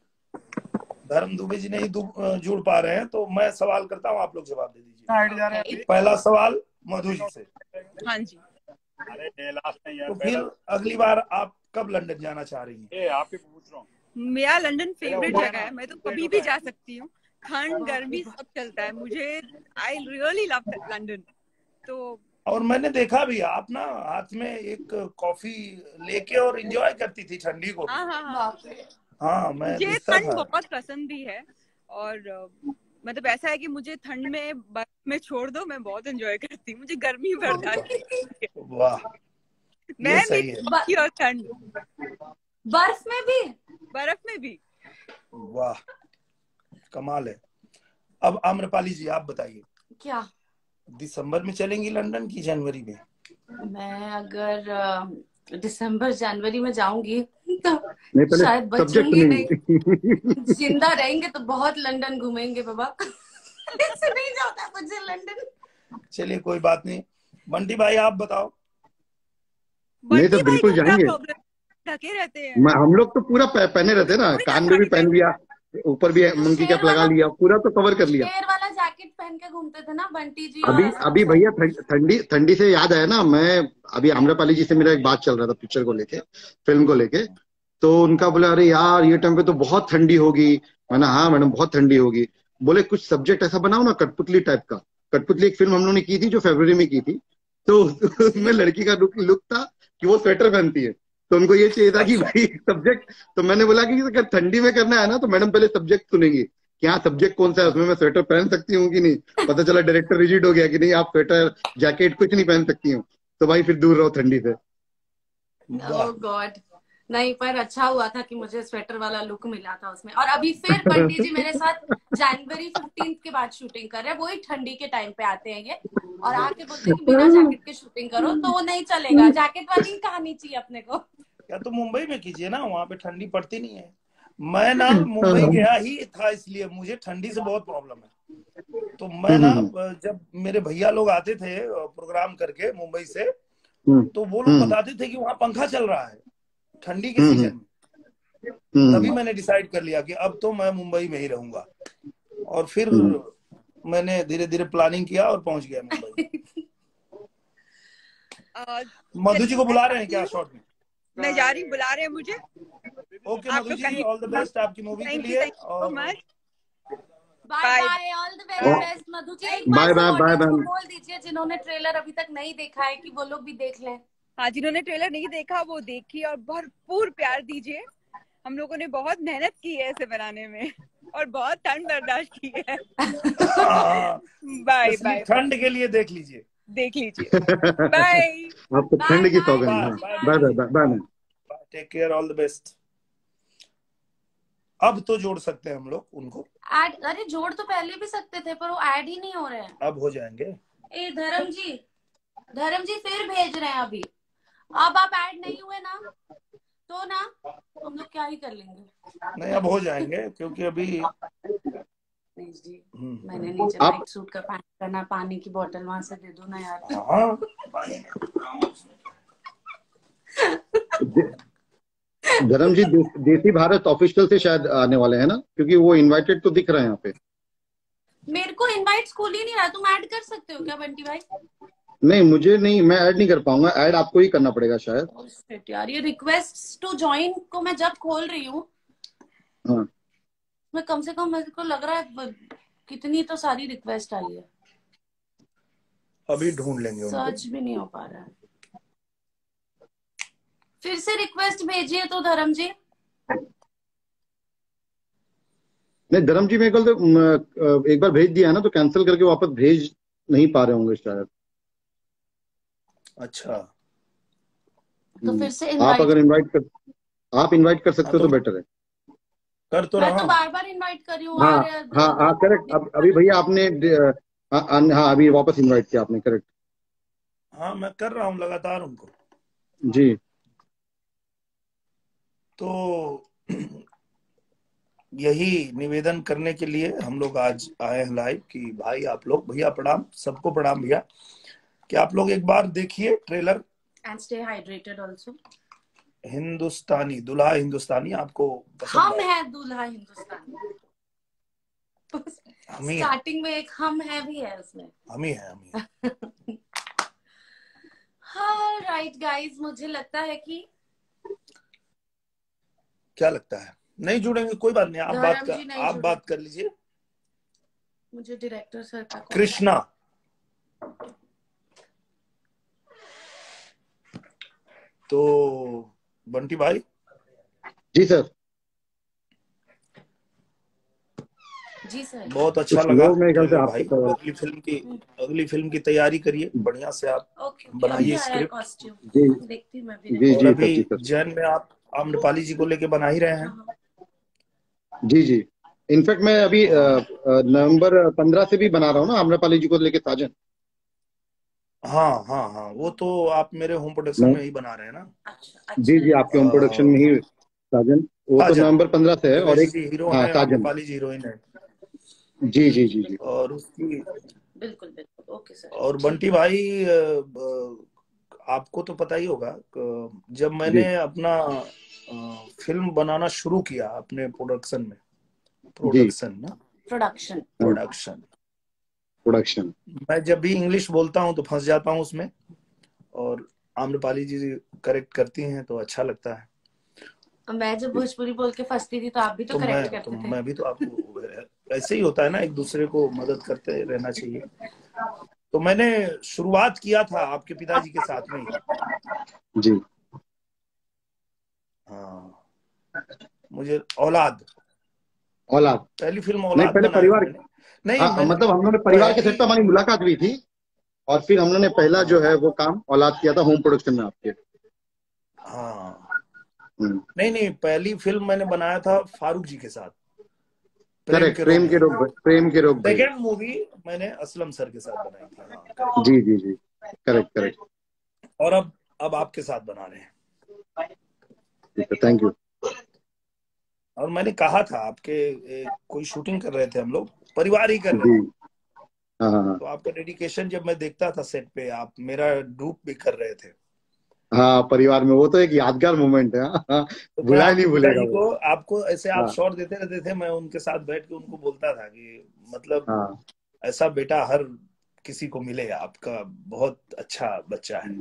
धर्म दुबे जी नहीं दु- जुड़ पा रहे हैं तो मैं सवाल करता हूँ, आप लोग जवाब दे दीजिए। ऐड जा रहे हैं अभी। पहला सवाल मधु जी से। हाँ जी। अरे लास्ट में यार, तो फिर अगली बार आप कब लंदन जाना चाह रही हैं? ये आप ही पूछ रहा हूँ। मेरा लंदन फेवरेट जगह है, मैं तो कभी भी जा सकती हूँ, ठंड गर्मी सब चलता है मुझे। I really love London. तो और मैंने देखा भी आप ना हाथ में एक कॉफी लेके और एंजॉय करती थी ठंडी को। हाँ हाँ हाँ, हाँ मैं मुझे देखता ठंड था। बहुत पसंद भी है। और अ, मतलब ऐसा है कि मुझे ठंड में बर्फ में छोड़ दो, मैं बहुत एंजॉय करती हूँ, मुझे गर्मी बर्दाश्त नहीं। वाह मैं ये सही है। नहीं और ठंड, बर्फ में भी। बर्फ में भी। वाह कमाल है। अब आम्रपाली जी आप बताइए, क्या दिसंबर में चलेंगी लंदन की जनवरी में? मैं अगर अ, दिसंबर जनवरी में जाऊंगी तो नहीं पहले शायद सब्जेक्ट बचूंगी नहीं। नहीं। जिंदा रहेंगे तो बहुत लंदन घूमेंगे बाबा। ऐसे नहीं जाता मुझे लंदन। चलिए कोई बात नहीं। बंटी भाई आप बताओ। नहीं तो बंटी भाई बिल्कुल को क्या जाएंगे। प्रॉब्लम, ढके रहते हैं। मैं हम लोग तो पूरा पह- पहने रहते हैं ना, पूरी कान में भी पहन लिया, ऊपर भी मंकी कैप लगा लिया, पूरा तो कवर कर लिया। शेर वाला जैकेट पहन के घूमते थे ना बंटी जी। अभी और अभी भैया ठं- ठंडी ठंडी से याद आया ना, मैं अभी आम्रपाली जी से मेरा एक बात चल रहा था पिक्चर को लेके, फिल्म को लेके। तो उनका बोला अरे यार ये टाइम पे तो बहुत ठंडी होगी। मैंने हाँ मैडम बहुत ठंडी होगी। बोले कुछ सब्जेक्ट ऐसा बनाओ ना कठपुतली टाइप का। कठपुतली एक फिल्म हम लोगों ने की थी जो फरवरी में की थी, तो उसमें लड़की का लुक लुक था कि वो स्वेटर पहनती है, तो उनको ये चाहिए था कि भाई सब्जेक्ट। तो मैंने बोला कि अगर ठंडी में करना है ना तो मैडम पहले सब्जेक्ट सुनेंगी कि हाँ सब्जेक्ट कौन सा है, उसमें मैं स्वेटर पहन सकती हूँ कि नहीं। पता चला डायरेक्टर रिजिड हो गया कि नहीं आप स्वेटर जैकेट कुछ नहीं पहन सकती हूँ। तो भाई फिर दूर रहो ठंडी से। ओह गॉड, नहीं पर अच्छा हुआ था कि मुझे स्वेटर वाला लुक मिला था उसमें। और अभी फिर बंटी जी मेरे साथ जनवरी फिफ्टींथ के बाद शूटिंग कर रहे हैं, वही ठंडी के टाइम पे आते हैं ये और आके बोलते हैं कि बिना जैकेट के शूटिंग करो, तो वो नहीं चलेगा, जैकेट वाली कहानी चाहिए अपने को। या तो मुंबई में कीजिए ना, वहाँ पे ठंडी पड़ती नहीं है। मैं ना मुंबई गया ही था, इसलिए मुझे ठंडी से बहुत प्रॉब्लम है। तो मैं ना जब मेरे भैया लोग आते थे प्रोग्राम करके मुंबई से, तो वो लोग बताते थे कि वहां पंखा चल रहा है ठंडी के सीजन में। तभी मैंने डिसाइड कर लिया कि अब तो मैं मुंबई में ही रहूंगा, और फिर मैंने धीरे धीरे प्लानिंग किया और पहुंच गया मुंबई। मधु जी को बुला रहे हैं क्या शॉर्ट में? मैं जा रही, बुला रहे हैं मुझे। Okay Madhu ji, all the best आपकी मूवी के लिए। और bye bye, all the very best Madhu ji. एक बार बाय बाय बोल दीजिए जिन्होंने ट्रेलर अभी तक नहीं देखा है कि वो लोग भी देख लें। हाँ, जिन्होंने ट्रेलर नहीं देखा वो देखिए और भरपूर प्यार दीजिए। हम लोगों ने बहुत मेहनत की है इसे बनाने में और बहुत ठंड बर्दाश्त की है। बाय बाय, ठंड के लिए देख लीजिए, देख लीजिए। बाय। आपको ठंड की सौगंध। Bye bye bye bye, take care, all the best. अब तो जोड़ सकते हैं हम लोग उनको ऐड। अरे जोड़ तो पहले भी सकते थे पर वो ऐड ही नहीं हो रहे हैं। अब हो जाएंगे। ए धर्म जी, धर्म जी फिर भेज रहे हैं अभी। अब आप ऐड नहीं हुए ना तो ना हम लोग क्या ही कर लेंगे। नहीं अब हो जाएंगे, क्योंकि अभी प्लीज जी मैंने नीचे नाइट सूट का पैंट करना, पानी की बोतल वहां से दे दो ना यार। हाँ धर्म जी दे, देसी भारत ऑफिशियल से शायद आने वाले हैं ना, क्योंकि वो इनवाइटेड तो दिख रहे हैं यहाँ पे। मेरे को इनवाइट स्कूल ही नहीं रहा, तुम ऐड कर सकते हो क्या बंटी भाई? नहीं मुझे नहीं, मैं ऐड नहीं कर पाऊंगा, ऐड आपको ही करना पड़ेगा शायद। यार ये रिक्वेस्ट टू ज्वाइन को मैं जब खोल रही हूँ हाँ मैं कम से कम मेरे को लग रहा है कितनी तो सारी रिक्वेस्ट आई है। अभी ढूंढ लेंगे, सर्च भी नहीं हो पा रहा है। फिर से रिक्वेस्ट भेजिए तो धर्म जी। नहीं धर्म जी मेरे को तो एक बार भेज दिया है ना, तो कैंसिल करके वापस भेज नहीं पा रहे होंगे शायद। अच्छा तो फिर से आप अगर इनवाइट कर आप इनवाइट कर सकते हो तो बेटर है। कर तो मैं तो बार बार इनवाइट कर रही हूँ। हाँ हाँ हाँ करेक्ट। अब अभी भैया आपने हाँ अभी वापस इनवाइट किया आपने, करेक्ट। हाँ मैं कर रहा हूँ लगातार उनको जी। तो यही निवेदन करने के लिए हम लोग आज आए हैं लाइव कि भाई आप लोग, भैया प्रणाम, सबको प्रणाम भैया, कि आप लोग एक बार देखिए trailer and stay hydrated also. Hindustani दुल्हा हिंदुस्तानी आपको हम है दुल्हा हिंदुस्तानी। हम ही स्टार्टिंग में एक हम है भी है उसमें, हम ही है हम ही है। हाँ राइट गाइस, मुझे लगता है कि क्या लगता है नहीं जुड़ेंगे, कोई बात नहीं, आप बात कर आप बात कर लीजिए। मुझे डायरेक्टर सर का कृष्णा तो बंटी भाई। जी सर। जी सर बहुत अच्छा लगा मेरे ख्याल से भाई। अगली फिल्म की अगली फिल्म की तैयारी करिए बढ़िया से, आप बनाइए स्क्रिप्ट। जी देखती मैं भी। जी और अभी जी जैन में आप आम्रपाली जी को लेके बना ही रहे हैं। जी जी इनफैक्ट मैं अभी नवंबर पंद्रह से भी बना रहा हूँ ना आम्रपाली जी को लेके साजन। हाँ हाँ हाँ वो तो आप मेरे होम प्रोडक्शन में ही बना रहे हैं ना। अच्छा, जी जी आपके होम प्रोडक्शन में ही साजन, वो तो नवंबर पंद्रह से है। और एक हीरो हाँ है, साजन आम्रपाली जी हीरोइन है। जी जी जी जी और उसकी बिल्कुल बिल्कुल ओके सर। और बंटी भाई आपको तो पता ही होगा, जब मैंने अपना फिल्म बनाना शुरू किया अपने प्रोडक्शन में, प्रोडक्शन ना प्रोडक्शन प्रोडक्शन प्रोडक्शन मैं जब भी इंग्लिश बोलता हूँ तो फंस जाता हूँ उसमें, और आम्रपाली जी करेक्ट करती हैं तो अच्छा लगता है। मैं जब भोजपुरी बोल के फंसती थी तो आप भी तो, तो करेक्ट मैं, करते तो थे। मैं भी तो आपको ऐसे ही होता है ना, एक दूसरे को मदद करते रहना चाहिए। तो मैंने शुरुआत किया था आपके पिताजी के साथ में ही। जी हाँ मुझे औलाद औलाद पहली फिल्म नहीं, औलाद पहले परिवार नहीं आ, मतलब हम लोगों ने परिवार के सेट पर हमारी मुलाकात हुई थी, और फिर हम लोगों ने पहला जो है वो काम औलाद किया था होम प्रोडक्शन में आपके। हाँ नहीं नहीं पहली फिल्म मैंने बनाया था फारूक जी के साथ, प्रेम के प्रेम के रोग प्रेम के रोग। सेकेंड मूवी मैंने असलम सर के साथ बनाई थी। हाँ जी जी जी करेक्ट करेक्ट। और अब अब आपके साथ बना रहे हैं। Thank you. और मैंने कहा था आपके एक, कोई शूटिंग कर रहे थे हम लोग, परिवार ही कर रहे जी। थे, हाँ हाँ तो आपका डेडिकेशन जब मैं देखता था सेट पे, आप मेरा डूप भी कर रहे थे। हाँ, परिवार में वो तो एक यादगार मोमेंट है। हाँ, हाँ, तो मैं भुला ही नहीं आपके भूलेगा पिताजी वो। को, आपको ऐसे आप हाँ शॉट देते रहते थे, मैं उनके साथ बैठ के उनको बोलता था कि मतलब हाँ। ऐसा बेटा हर किसी को मिले, आपका बहुत अच्छा बच्चा है।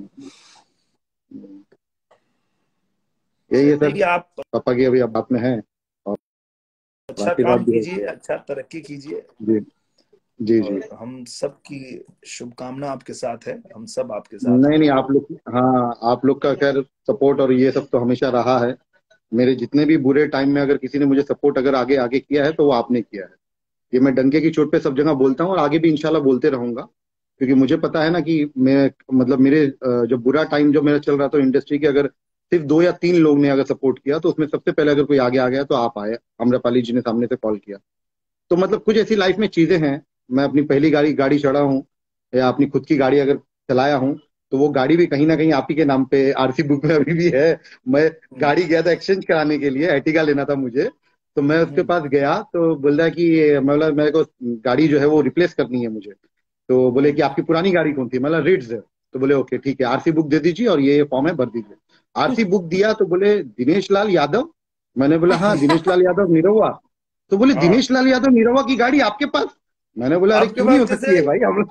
यही है सर, चलिए, आप पापा की अभी अब बात में है, और अच्छा आशीर्वाद काम भी है। कीजिए, अच्छा तरक्की कीजिए, जी जी जी। और हम सब की शुभकामना आपके साथ है, हम सब आपके साथ नहीं हैं। नहीं, आप लोग, हाँ, आप लोग का खैर सपोर्ट और ये सब तो हमेशा रहा है। मेरे जितने भी बुरे टाइम में अगर किसी ने मुझे सपोर्ट अगर आगे आगे किया है तो वो आपने किया है। ये मैं डंके की चोट पे सब जगह बोलता हूँ, और आगे भी इंशाल्लाह बोलते रहूंगा, क्योंकि मुझे पता है ना कि मैं, मतलब मेरे अ, जब बुरा टाइम जब मेरा चल रहा था इंडस्ट्री के, अगर सिर्फ दो या तीन लोग ने अगर सपोर्ट किया तो उसमें सबसे पहले अगर कोई आगे आ गया तो आप आए, आम्रपाली जी ने सामने से कॉल किया। तो मतलब कुछ ऐसी लाइफ में चीजें हैं। मैं अपनी पहली गाड़ी गाड़ी चढ़ा हूँ, या अपनी खुद की गाड़ी अगर चलाया हूँ, तो वो गाड़ी भी कहीं ना कहीं आप ही के नाम पे आरसी बुक में अभी भी है। मैं गाड़ी गया था एक्सचेंज कराने के लिए, एर्टिगा लेना था मुझे, तो मैं उसके पास गया तो बोल रहा है कि ये- मैं बोला मेरे को गाड़ी जो है वो रिप्लेस करनी है मुझे। तो बोले कि आपकी पुरानी गाड़ी कौन थी, मतलब रिट्ज है। तो बोले ओके ठीक है, आरसी बुक दे दीजिए और ये ये फॉर्म है, भर दीजिए। आरसी बुक दिया तो बोले दिनेश लाल यादव। मैंने बोला हाँ, दिनेश लाल यादव निरहुआ। तो बोले हाँ, दिनेश लाल यादव निरहुआ की गाड़ी आपके पास। मैंने बोला अरे आपके क्यों नहीं पास हो सकती है कैसे? भाई हम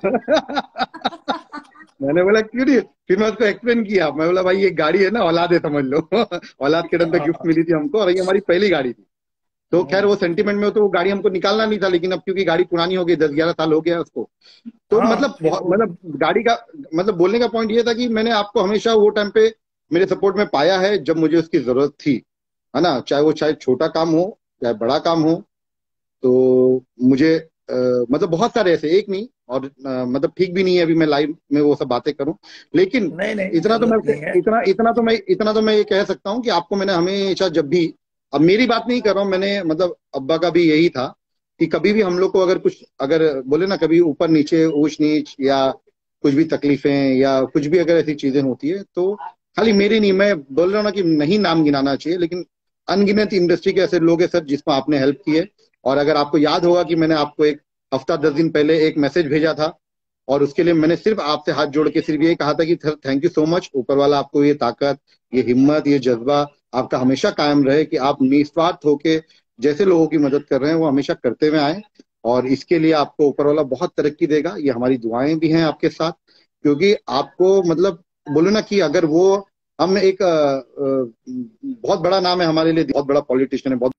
मैंने बोला क्यों नहीं। फिर मैं उसको एक्सप्लेन किया, मैं बोला भाई ये गाड़ी है ना, औलाद है समझ लो औलाद के टाइम पे गिफ्ट मिली थी हमको, और ये हमारी पहली गाड़ी थी। तो खैर वो सेंटीमेंट में तो वो गाड़ी हमको निकालना नहीं था, लेकिन अब क्योंकि गाड़ी पुरानी हो गई, दस ग्यारह साल हो गया उसको, तो हाँ, मतलब फिर बहुत, वो मतलब गाड़ी का, मतलब बोलने का पॉइंट ये था कि मैंने आपको हमेशा वो टाइम पे मेरे सपोर्ट में पाया है जब मुझे उसकी जरूरत थी, है ना, चाहे वो चाहे छोटा काम हो चाहे बड़ा काम हो। तो मुझे अ, मतलब बहुत सारे ऐसे, एक नहीं, और अ, मतलब ठीक भी नहीं है अभी मैं लाइव में वो सब बातें करूं, लेकिन नहीं नहीं, इतना तो मैं जरूरत नहीं है। इतना इतना तो मैं इतना तो मैं ये कह सकता हूं कि आपको मैंने हमेशा जब भी, अब मेरी बात नहीं कर रहा हूं, मैंने मतलब अब्बा का भी यही था कि कभी भी हम लोग को अगर कुछ, अगर बोले ना कभी ऊपर नीचे ऊंच नीच या कुछ भी तकलीफें या कुछ भी अगर ऐसी चीजें होती है, तो खाली मेरी नहीं, मैं बोल रहा हूँ ना कि नहीं नाम गिनाना चाहिए, लेकिन अनगिनत इंडस्ट्री के ऐसे लोग हैं सर जिसको आपने हेल्प की है। और अगर आपको याद होगा कि मैंने आपको एक हफ्ता दस दिन पहले एक मैसेज भेजा था, और उसके लिए मैंने सिर्फ आपसे हाथ जोड़ के सिर्फ ये कहा था कि sir thank you so much, ऊपर वाला आपको ये ताकत, ये हिम्मत, ये जज्बा आपका हमेशा कायम रहे, कि आप निस्वार्थ होके जैसे लोगों की मदद कर रहे हैं वो हमेशा करते हुए आए, और इसके लिए आपको ऊपर वाला बहुत तरक्की देगा। ये हमारी दुआएं भी हैं आपके साथ, क्योंकि आपको मतलब बोलो ना कि अगर वो, हम एक अ, अ, बहुत बड़ा नाम है हमारे लिए, बहुत बड़ा पॉलिटिशियन है, बहुत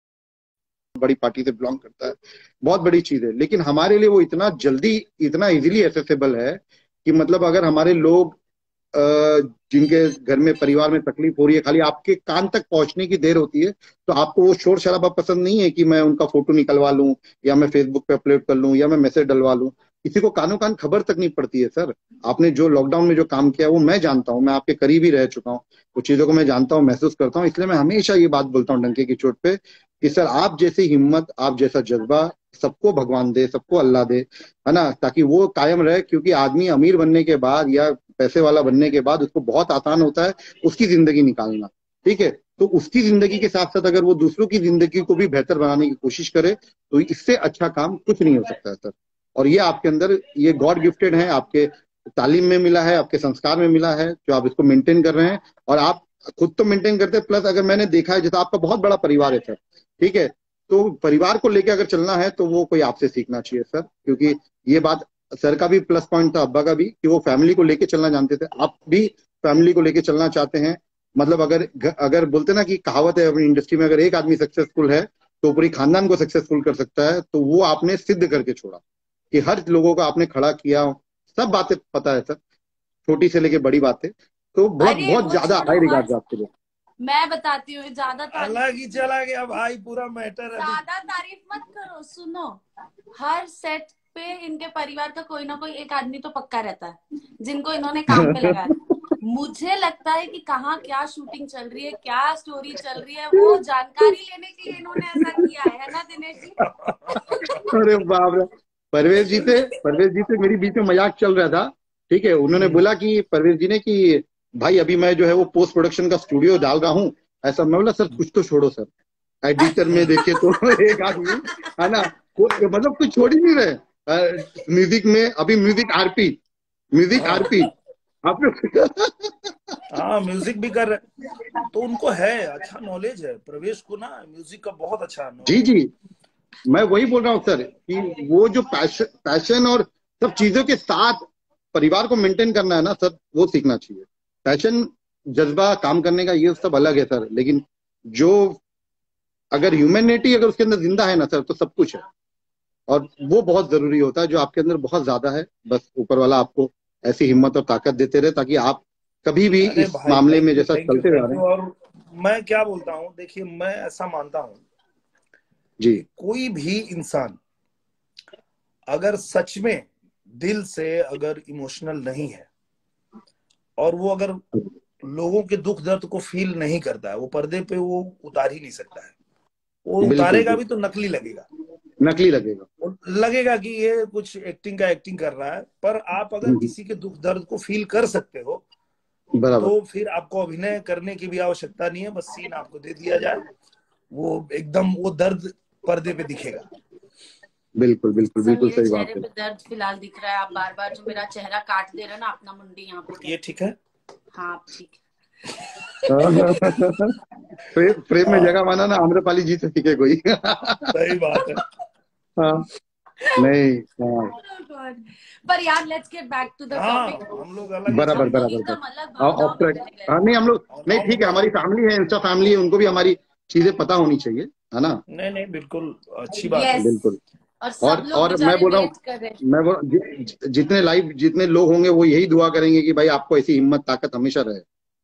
बड़ी पार्टी से बिलोंग करता है, बहुत बड़ी चीज है, लेकिन हमारे लिए वो इतना जल्दी, इतना इजीली एसेसेबल है कि मतलब अगर हमारे लोग अ, जिनके घर में परिवार में तकलीफ हो रही है, खाली आपके कान तक पहुंचने की देर होती है, तो आपको वो शोर शराबा पसंद नहीं है कि मैं उनका फोटो निकलवा लूं या मैं फेसबुक पे अपलोड कर लूं या मैं मैसेज डलवा लूं। किसी को कानों कान खबर तक नहीं पड़ती है सर। आपने जो लॉकडाउन में जो काम किया वो मैं जानता हूँ, मैं आपके करीब ही रह चुका हूँ, वो चीजों को मैं जानता हूँ, महसूस करता हूँ, इसलिए मैं हमेशा ये बात बोलता हूँ डंके की चोट पे कि सर आप जैसी हिम्मत, आप जैसा जज्बा सबको भगवान दे, सबको अल्लाह दे, है ना, ताकि वो कायम रहे। क्योंकि आदमी अमीर बनने के बाद या पैसे वाला बनने के बाद उसको बहुत आसान होता है उसकी जिंदगी निकालना, ठीक है, तो उसकी जिंदगी के साथ साथ अगर वो दूसरों की जिंदगी को भी बेहतर बनाने की कोशिश करे तो इससे अच्छा काम कुछ नहीं हो सकता है सर। और ये आपके अंदर, ये गॉड गिफ्टेड है, आपके तालीम में मिला है, आपके संस्कार में मिला है, जो आप इसको मेंटेन कर रहे हैं, और आप खुद तो मेंटेन करते हैं, प्लस अगर मैंने देखा है जैसा आपका बहुत बड़ा परिवार है सर, ठीक है, तो परिवार को लेकर अगर चलना है तो वो कोई आपसे सीखना चाहिए सर, क्योंकि ये बात सर का भी प्लस पॉइंट था, अब्बा का भी, कि वो फैमिली को लेके चलना जानते थे, आप भी फैमिली को लेके चलना चाहते हैं। मतलब अगर अगर बोलते ना कि कहावत है अपनी इंडस्ट्री में, अगर एक आदमी सक्सेसफुल है तो पूरी खानदान को सक्सेसफुल कर सकता है, तो वो आपने सिद्ध करके छोड़ा कि हर लोगों को आपने खड़ा किया। सब बातें पता है सर, छोटी से लेके बड़ी बातें, तो बहुत अरे बहुत वो ज्यादा छोड़ो, हाई हर रिगार्ड आपके लिए। मैं बताती हूँ, ज्यादा तारीफ अलग ही चला गया भाई पूरा मैटर अभी। ज्यादा तारीफ मत करो, सुनो, हर सेट पे इनके परिवार का कोई ना कोई एक आदमी तो पक्का रहता है जिनको इन्होंने काम पे लगाया। मुझे लगता है कि कहाँ क्या शूटिंग चल रही है, क्या स्टोरी चल रही है, वो जानकारी लेने के लिए इन्होंने ऐसा किया है, है ना दिनेश जी? अरे बाप रे, परवेज जी से परवेज जी से मेरी बीच में मजाक चल रहा था, ठीक है, उन्होंने बोला कि परवेज जी ने कि भाई अभी मैं जो है वो पोस्ट प्रोडक्शन का स्टूडियो डाल रहा हूँ ऐसा। मैं बोला सर कुछ तो छोड़ो सर, एडिटर में देखे तो एक आदमी है ना, कोई मतलब कुछ छोड़ ही नहीं रहे। म्यूजिक में अभी म्यूजिक आरपी, म्यूजिक हाँ आरपी आप हाँ, म्यूजिक भी कर रहे, तो उनको है अच्छा नॉलेज है, प्रवेश को ना म्यूजिक का बहुत अच्छा जी नॉलेज है। जी, मैं वही बोल रहा हूँ सर कि वो जो पैशन पैशन और सब चीजों के साथ परिवार को मेंटेन करना है ना सर, वो सीखना चाहिए। पैशन, जज्बा काम करने का ये सब अलग है सर, लेकिन जो अगर ह्यूमैनिटी अगर उसके अंदर जिंदा है ना सर, तो सब कुछ है। और वो बहुत जरूरी होता है, जो आपके अंदर बहुत ज्यादा है। बस ऊपर वाला आपको ऐसी हिम्मत और ताकत देते रहे ताकि आप कभी भी अरे इस भाई, मामले थैंक में यू जैसा थैंक यू चलते जा थैंक रहे यू। हैं। और मैं क्या बोलता हूँ, देखिए मैं ऐसा मानता हूँ जी कि कोई भी इंसान अगर सच में दिल से अगर इमोशनल नहीं है, और वो अगर लोगों के दुख दर्द को फील नहीं करता है, वो पर्दे पे वो उतार ही नहीं सकता है। वो बिल्कुल उतारेगा भी बिल्कुल, तो नकली लगेगा, नकली लगेगा। वो लगेगा कि ये कुछ एक्टिंग का एक्टिंग कर रहा है। पर आप अगर हम्म, किसी के दुख दर्द को फील कर सकते हो, बराबर, तो फिर आपको अभिनय करने की भी आवश्यकता नहीं है, बस सीन आपको दे दिया जाए, वो एकदम वो दर्द पर्दे पे दिखेगा। बिल्कुल बिल्कुल सर बिल्कुल मेरे सही बात चेहरे है। पे दर्द फिलहाल दिख रहा है। आप बार बार जो मेरा चेहरा काट दे रहे हैं ना, अपना मुंडी यहाँ पे ये कर। ठीक है। हाँ आप ठीक है। फ्रेम फ्रेम में हाँ जगह माना ना आम्रपाली जी से सीखे कोई। सही बात है। हाँ नहीं, हाँ Oh God. पर यार let's get back to the हाँ, टॉपिक। हम लोग अलग ही बराबर हम चले लोग गए। बराबर एकदम अलग बराबर। भावनाओं ऑफ में ट्रैक, चले गए। हाँ नहीं हम लोग नहीं, भावनाओं में ठीक है, चले हमारी गए। फैमिली है, इंस्टा फैमिली है, उनको भी हमारी चीजें पता होनी चाहिए, है ना। नहीं नहीं, बिल्कुल अच्छी बात है। यस, बिल्कुल। और और सब लोग और मैं बेचारे बोल रहा हूँ, वेट कर रहे हैं। मैं बोल जि, जि- जितने लाइव जितने लोग होंगे वो यही दुआ करेंगे कि भाई आपको ऐसी हिम्मत ताकत हमेशा रहे।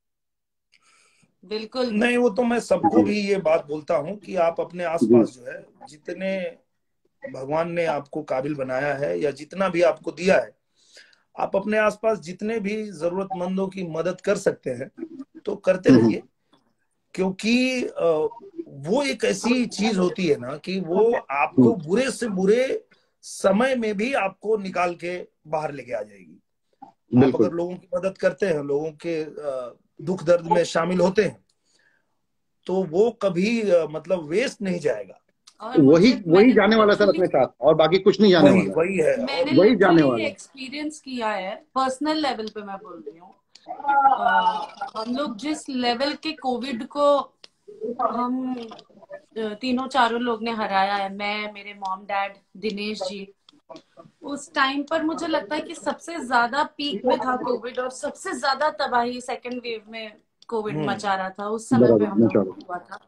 बिल्कुल नहीं, वो तो मैं सबको जी भी ये बात बोलता हूँ कि आप अपने जी आसपास जो है, जितने भगवान ने आपको काबिल बनाया है या जितना भी आपको दिया है, आप अपने आसपास जितने भी जरूरतमंदों की मदद कर सकते हैं तो करते हम्म, रहिए। क्योंकि अ, वो एक ऐसी चीज होती है ना कि वो हम्म, आपको बुरे से बुरे समय में भी आपको निकाल के बाहर लेके आ जाएगी। आप बिल्कुल। अगर लोगों की मदद करते हैं, लोगों के अ, दुख दर्द में शामिल होते हैं, तो वो कभी अ, मतलब वेस्ट नहीं जाएगा। और वही मुझे वही मैंने जाने वाला सर लिटरली अपने साथ, और बाकी कुछ नहीं जाने वही वाला वही है। है, मैंने और वही जाने लिटरली वाला है। एक्सपीरियंस किया है, पर्सनल लेवल पे मैं बोल रही हूँ। अ, हम लोग जिस लेवल के कोविड को हम अ, तीनों चारों लोग ने हराया है, मैं, मेरे मॉम डैड, दिनेश जी, उस टाइम पर मुझे लगता है कि सबसे ज्यादा पीक पे था कोविड, और सबसे ज्यादा तबाही सेकेंड वेव में कोविड हम्म मचा रहा था। उस समय पे बराबर, हम मैं लोगों चाह रहा को हुआ था,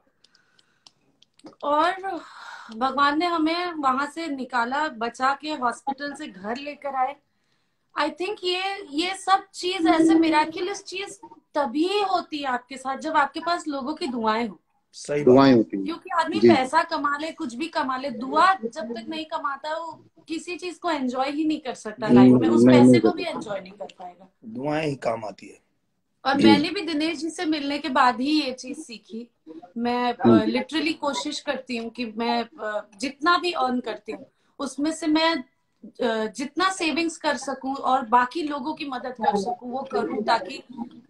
और भगवान ने हमें वहां से निकाला, बचा के हॉस्पिटल से घर लेकर आए। आई थिंक ये ये सब चीज ऐसे मिराक्युलस चीज तभी होती है आपके साथ जब आपके पास लोगों की दुआएं हो। सही हूँ, बात दुआएं है। होती हैं। क्योंकि आदमी जी पैसा कमा ले, कुछ भी कमा ले, दुआ जब तक नहीं कमाता वो किसी चीज को एंजॉय ही नहीं कर सकता लाइफ में, नहीं उस नहीं पैसे नहीं को कर भी सकते। एंजॉय नहीं कर पाएगा। दुआएं ही काम आती है। और जी मैंने भी दिनेश जी से मिलने के बाद ही ये चीज सीखी। मैं हम्म, लिटरली कोशिश करती हूँ कि मैं uh, जितना भी अर्न करती हूँ उसमें से मैं uh, जितना सेविंग्स कर सकूं और बाकी लोगों की मदद कर सकूं वो करूं, ताकि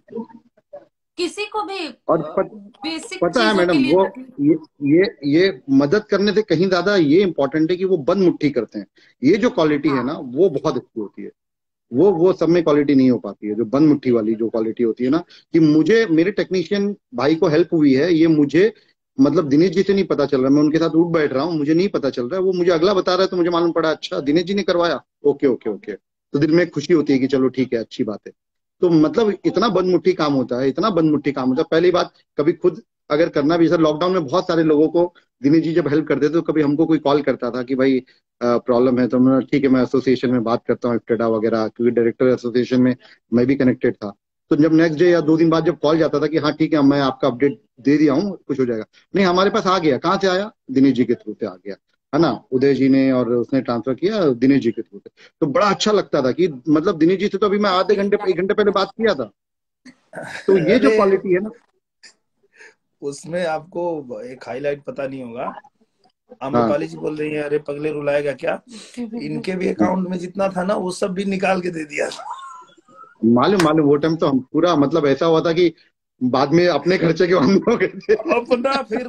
किसी को भी और पत, बेसिक पता है चीजों के मैडम, लिए वो तकलीफ। ये ये ये मदद करने से कहीं ज्यादा ये इंपॉर्टेंट है कि वो बंद मुट्ठी करते हैं। ये जो क्वालिटी है हाँ ना, वो बहुत अच्छी होती है। वो वो सब में क्वालिटी नहीं हो पाती है, जो बंद मुट्ठी वाली जो क्वालिटी होती है ना, कि मुझे मेरे टेक्नीशियन भाई को हेल्प हुई है, ये मुझे मतलब दिनेश जी से नहीं पता चल रहा, मैं उनके साथ उठ बैठ रहा हूँ, मुझे नहीं पता चल रहा है, वो मुझे अगला बता रहा है तो मुझे मालूम पड़ा, अच्छा दिनेश जी ने करवाया, ओके ओके ओके, तो दिल में खुशी होती है कि चलो ठीक है, अच्छी बात है। तो मतलब इतना बंद मुट्ठी काम होता है, इतना बंद मुट्ठी काम होता है। पहली बात, कभी खुद अगर करना भी, सर लॉकडाउन में बहुत सारे लोगों को दिनेश जी जब हेल्प करते थे, तो कभी हमको कोई कॉल करता था कि भाई प्रॉब्लम है, तो मैं ठीक है, मैं एसोसिएशन में बात करता हूँ, इफ्टेडा वगैरह, क्योंकि डायरेक्टर एसोसिएशन में मैं भी कनेक्टेड था। तो जब नेक्स्ट डे या दो दिन बाद जब कॉल जाता था कि हाँ ठीक है, मैं आपका अपडेट दे दिया हूँ, कुछ हो जाएगा, नहीं हमारे पास आ गया, कहाँ से आया, दिनेश जी के थ्रू से आ गया, है ना, उदय जी ने, और उसने ट्रांसफर किया दिनेश जी के थ्रू से। तो बड़ा अच्छा लगता था कि मतलब दिनेश जी से तो अभी मैं आधे घंटे एक घंटे पहले बात किया था। तो ये जो अरे क्वालिटी है ना, उसमें आपको एक हाईलाइट पता नहीं होगा, हाँ आम्रपाली जी बोल रही है अरे पगले रुलाएगा क्या, इनके भी अकाउंट में जितना था ना वो सब भी निकाल के दे दिया। मालूम मालूम, वो टाइम तो हम पूरा मतलब ऐसा हुआ था कि बाद में अपने खर्चे के बंद हो गए थे। अपना फिर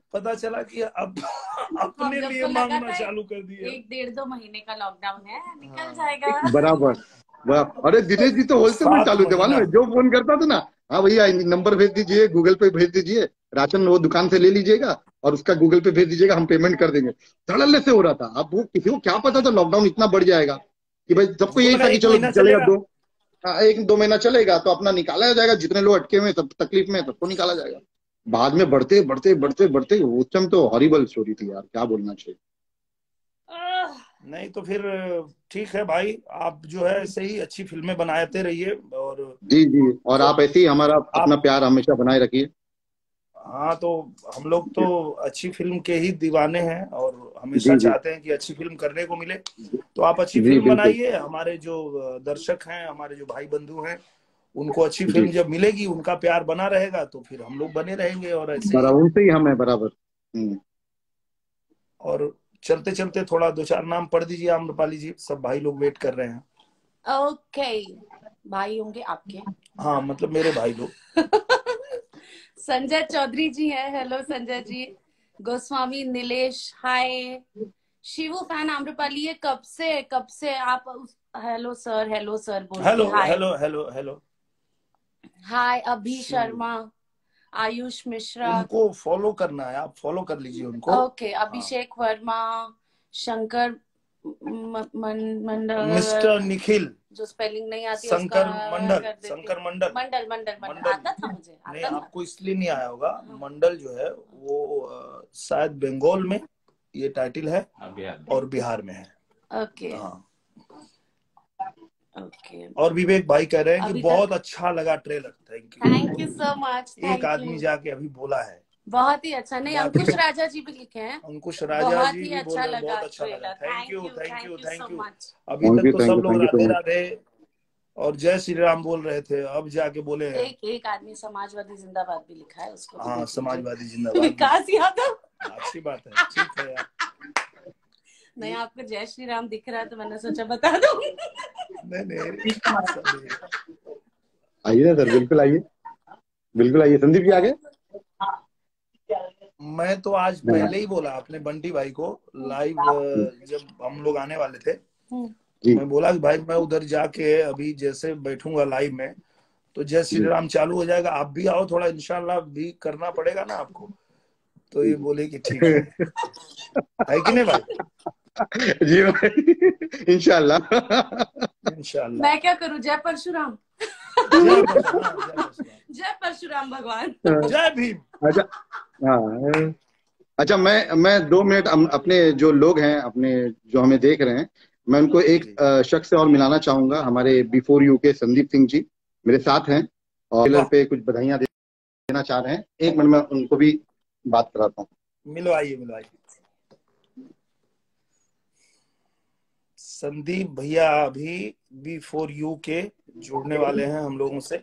पता चला कि अब हम अपने लोग लिए को लगा मांगना था चालू कर दिए। एक डेढ़ दो महीने का लॉकडाउन है, निकल हाँ, जाएगा। बराबर। वाह, अरे दिनेश जी तो होलसेल में सात चालू थे, मालूम महीना है? जो फोन करता था ना, हाँ भैया नंबर भेज दीजिए, गूगल पे भेज दीजिए, राशन वो दुकान से ले लीजिएगा और उसका गूगल पे भेज दीजिएगा, हम पेमेंट कर देंगे। धड़ल्ले से हो रहा था। अब वो किसी को क्या पता था लॉकडाउन इतना बढ़ जाएगा, कि भाई सबको हमको यही लगा था कि एक चलो महीना चलेगा चलेगा। दो, हाँ, एक दो महीना चलेगा तो अपना निकाला जाएगा, जितने लोग अटके हुए सब तकलीफ में सबको निकाला जाएगा। बाद में बढ़ते बढ़ते बढ़ते बढ़ते उस टाइम तो हॉरिबल स्टोरी थी यार, क्या बोलना चाहिए। आह, नहीं तो फिर ठीक है भाई, आप जो है ऐसे ही अच्छी फिल्में बनाते रहिए। और जी जी, और आप ऐसे ही हमारा अपना आप, प्यार हमेशा बनाए रखिए। हाँ तो हम लोग तो अच्छी फिल्म के ही दीवाने हैं और हमेशा जी जी चाहते हैं कि अच्छी फिल्म करने को मिले। तो आप अच्छी जी, फिल्म बिल्कुल बनाइए, हमारे जो दर्शक हैं, हमारे जो भाई बंधु हैं, उनको अच्छी जी, फिल्म जब मिलेगी, उनका प्यार बना रहेगा, तो फिर हम लोग बने रहेंगे और ऐसे ही। बराबर उनसे ही हम है, बराबर। हम्म। और चलते चलते थोड़ा दो चार नाम पढ़ दीजिए आम्रपाली जी, सब भाई लोग वेट कर रहे हैं। ओके, भाई होंगे आपके। हाँ मतलब मेरे भाई लोग। संजय चौधरी जी हैं, hello Sanjay ji. Goswami Nilesh, hi. Shivu fan Amrapali, ये कब से कब से आप उस... हेलो सर, हेलो सर बोल हेलो के hi. Hello hello hello hi Abhi Sharma, Ayush Mishra, उनको फॉलो करना है, आप फॉलो कर लीजिए उनको। ओके, अभिषेक वर्मा, शंकर म- मन- मंडल, मिस्टर निखिल, जो स्पेलिंग नहीं आती है शंकर उसका मंडल, कर देती शंकर हूँ। मंडल मंडल मंडल मंडल मंडल आता था मुझे, नहीं, आता था। आपको इसलिए नहीं आया होगा। हाँ, मंडल जो है वो अ, शायद बंगाल में ये टाइटल है हाँ, बिहार में। और बिहार में है। ओके हाँ, ओके। और विवेक भाई कह रहे हैं कि अभी बहुत तक अच्छा लगा trailer, thank you. Thank you so much, एक थैंक आदमी यू, जाके अभी बोला है। बहुत ही अच्छा। नहीं, बाकी अंकुश राजा जी भी लिखे हैं, अंकुश राजा बहुत जी ही भी अच्छा बोल रहे हैं लगा बहुत अच्छा लगा। Trailer. Thank thank you you, thank thank you you thank so you. Much. अभी थैंक तक यू तो थैंक सब यू लोग thank you Radhe so much. Radhe और जय श्री राम बोल रहे थे, अब जाके बोले हैं। एक एक आदमी समाजवादी जिंदाबाद भी लिखा है, उसको भी हाँ देख लीजिए। समाजवादी जिंदाबाद। विकास यादव, हाँ, अच्छी बात है, ठीक है यार। नहीं आपको जय श्री राम दिख रहा है तो मैंने सोचा बता दूं। नहीं नहीं ऐसा नहीं है। आइए ना सर, बिल्कुल आइए, बिल्कुल आइए। संदीप जी आगे। मैं तो आज पहले ही बोला अपने बंटी भाई को लाइव, जब हम लोग आने वाले थे, जी मैं बोला कि भाई मैं उधर जाके अभी जैसे बैठूंगा लाइव में तो जय श्री जी राम चालू हो जाएगा, आप भी आओ, थोड़ा इंशाल्लाह भी करना पड़ेगा ना आपको। तो ये बोले कि ठीक है है कि नहीं भाई? जी भाई, इंशाल्लाह। इंशाल्लाह। मैं क्या करूं, जय परशुराम। जय परशुराम, हाँ, जय परशुराम, जय परशुराम भगवान। जय भीम। अच्छा, हाँ, अच्छा मैं मैं दो मिनट अम- अपने जो लोग हैं, अपने जो हमें देख रहे हैं, मैं उनको एक जी अ, शख्स से और मिलाना चाहूंगा। हमारे बिफोर यू के संदीप सिंह जी मेरे साथ हैं और ट्रेलर वाह, पे कुछ बधाइयां देना चाह रहे हैं। एक मिनट में उनको भी बात कराता हूँ। मिलवाइए मिलवाइए। संदीप भैया अभी बी फोर यू के जुड़ने वाले हैं हम लोगों से।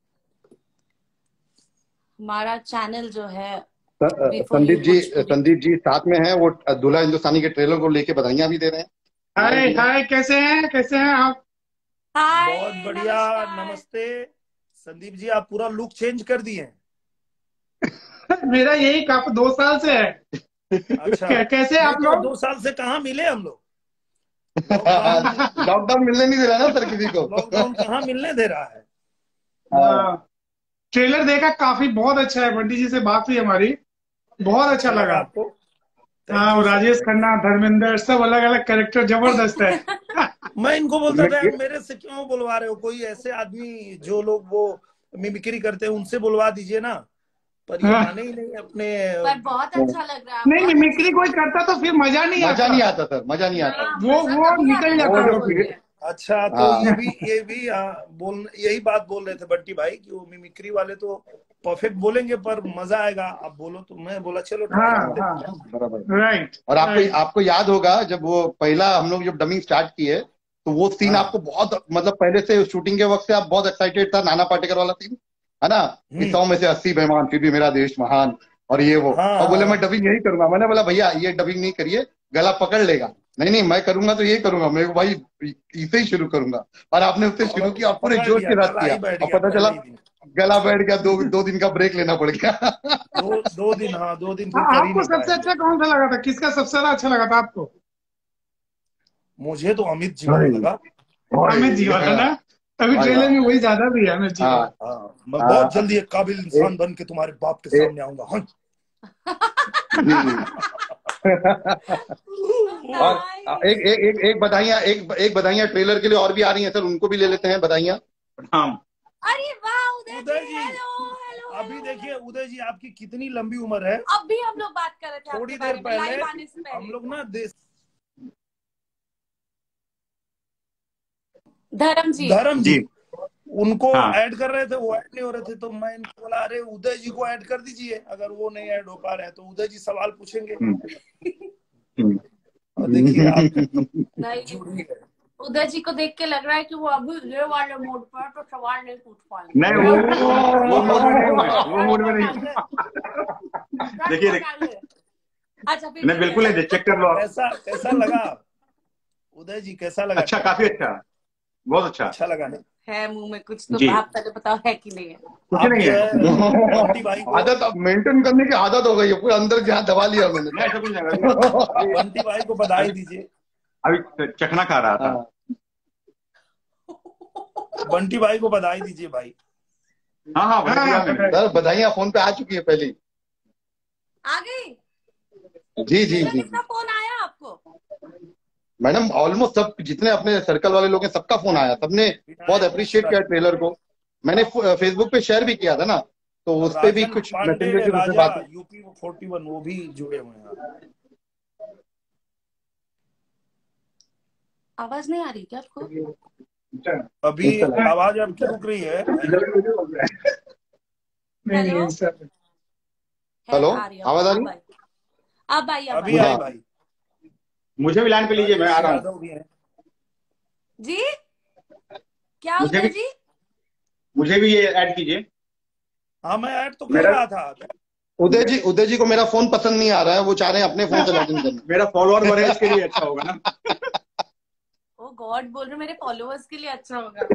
हमारा चैनल जो है स- अ, बिफोर यू संदीप जी भोजपुरी। संदीप जी साथ में हैं, वो दूल्हा हिंदुस्तानी के ट्रेलर को लेके बधाइयां भी दे रहे हैं। हाय हाय, कैसे हैं कैसे हैं आप? हाय, बहुत बढ़िया, नमस्कार। नमस्ते। संदीप जी आप पूरा लुक चेंज कर दिए हैं। मेरा यही काफी दो साल से है। अच्छा, कै- कैसे नहीं आप तो लोग? दो साल से कहाँ मिले हम लोग? लॉकडाउन, लॉकडाउन मिलने नहीं दे रहा ना सर किसी को। लॉकडाउन कहाँ मिलने दे रहा है। हाँ, ट्रेलर देखा, काफी बहुत अच्छा है। बंटी जी से बात हुई हमारी, बहुत अच्छा अच्छा लगा लगा। आपको? थैंक हाँ, यू वो सर, राजेश थैंक खन्ना, धर्मेंद्र, सब अलग अलग कैरेक्टर जबरदस्त है। यू। मैं इनको बोलता मैं था यार मेरे से क्यों बुलवा रहे हो, कोई ऐसे आदमी जो लोग वो मिमिक्री करते हैं उनसे बुलवा दीजिए ना, पर ये हाँ, माने ही नहीं अपने। पर बहुत अच्छा लग रहा है, नहीं, बहुत मिमिक्री अच्छा। कोई करता तो फिर मजा नहीं मजा आता। नहीं आता सर, मजा नहीं आता। हाँ, वो मजा वो तभी आता निकल है जब वो जाता आप जो है बोलते फिर। हैं। अच्छा तो हाँ ये भी ये भी आ, बोल यही बात बोल रहे थे बंटी भाई कि वो मिमिक्री वाले तो परफेक्ट बोलेंगे पर मजा आएगा, आप बोलो तो मैं बोला चलो ट्राई हाँ करते हैं। हाँ, बराबर। राइट और आपको राइट। आपको याद होगा जब वो पहला हम लोग जब डबिंग स्टार्ट किए तो वो सीन हाँ, आपको बहुत मतलब पहले से शूटिंग के वक्त से आप बहुत एक्साइटेड था, नाना पाटेकर वाला सीन है ना, कि हम्म, सौ में से अस्सी बेईमान फिर भी मेरा देश महान और ये वो। हाँ और बोले मैं हाँ डबिंग यही करूंगा। मैंने बोला भैया ये डबिंग नहीं करिए, गला पकड़ लेगा। नहीं नहीं मैं करूंगा तो ये करूंगा, मेरे को भाई इसे ही शुरू करूंगा। और आपने उससे शुरू और किया और पूरे पकड़ जोश लिया, के साथ गला किया ही बैठ और गया पता पहले चला ही दिन। गला बैठ गया, दो दो दिन का ब्रेक लेना पड़ गया। दो दो दिन, हाँ दो दिन फिर हाँ, कर ही आपको नहीं सबसे पाए। अच्छा कौन सा लगा था? किसका सबसे ज्यादा अच्छा लगा था आपको? मुझे तो अमित जी वाला लगा। अमित जी वाला ना? अभी ट्रेलर में वही ज्यादा भी है, अमित जी वाला। हाँ हाँ, मैं बहुत जल्दी एक काबिल इंसान बन के तुम्हारे बाप के सामने आऊंगा। हाँ। और एक एक एक एक बधाइयाँ, एक एक बधाइयाँ ट्रेलर के लिए और भी आ रही हैं सर, उनको भी ले लेते हैं बधाइयाँ। हाँ, अरे वाह उदय उदय जी, जी, हेलो हेलो। अभी देखिए उदय जी, आपकी कितनी लंबी उम्र है। अब भी हम लोग बात कर रहे थे थोड़ी आपके देर बारे में पहले लाइव आने से पहले। हम लोग ना देश धर्म जी, धर्म जी जी। उनको हाँ। ऐड कर रहे थे, वो ऐड नहीं हो रहे थे, तो मैं इनको बोला अरे उदय जी को ऐड कर दीजिए। अगर वो नहीं ऐड हो पा रहे हैं तो उदय जी सवाल पूछेंगे। हम्म। और देखिए आप नहीं जुड़ी है। उदय जी को देख के लग रहा है कि वो अभी ये वाले मोड पर है, तो सवाल नहीं पूछ पाएंगे। नहीं, वो वो मूड में नहीं हूँ मैं, वो मूड में नहीं हूँ। देखिए, देखिए, अच्छा फिर नहीं बिल्कुल नहीं, चेक कर लो आप। कैसा कैसा लगा उदय जी, कैसा लगा? अच्छा, काफी अच्छा, बहुत अच्छा। अच्छा लगा ना? है मुंह में कुछ तो जी। आप पहले बताओ है कि नहीं है? कुछ आप नहीं जो है। है बंटी भाई को आदत अब मेंटेन करने की आदत हो गई है, पूरा अंदर जहाँ दबा लिया उन्होंने। नहीं, ऐसा कुछ नहीं है। अभी बंटी भाई को बधाई दीजिए। अभी चखना खा रहा था। हाँ। बंटी भाई को बधाई दीजिए भाई। हाँ हाँ, बता दिया मैंने। सर बधाइयाँ फोन पे आ चुकी है पहले ही। आ गई? जी जी जी कितना फोन आया आपको? मैडम, ऑलमोस्ट सब जितने अपने सर्कल वाले लोग हैं सबका फोन आया, सबने बहुत अप्रिशिएट किया ट्रेलर को। मैंने फेसबुक पे शेयर भी किया था ना, तो उस पे भी राजन कुछ पांडे मैसेंजर के राजा बात। यूपी फोर्टी वन वो भी जुड़े हुए हैं। आवाज नहीं आ रही क्या आपको? अभी आवाज आपकी रुक रही है। नहीं नहीं हेलो? सर, हेलो, है, आ रही है, आवाज आ अब रही? आई, अब आई, अब अभी आई। आई भाई। मुझे भी लाइन पे लीजिए, मैं आ रहा हूँ। यादव भी हैं। जी क्या मुझे उदय भी- जी? मुझे भी ये ऐड कीजिए। हाँ मैं ऐड तो कर मेरा- रहा था। उदय जी, उदय जी को मेरा फोन पसंद नहीं आ रहा है, वो चाह रहे हैं अपने फोन से लॉगिन करना। मेरा फॉलोअर बढ़े इसके लिए अच्छा होगा ना। ओ गॉड, बोल रहे मेरे फॉलोअर्स के लिए अच्छा होगा।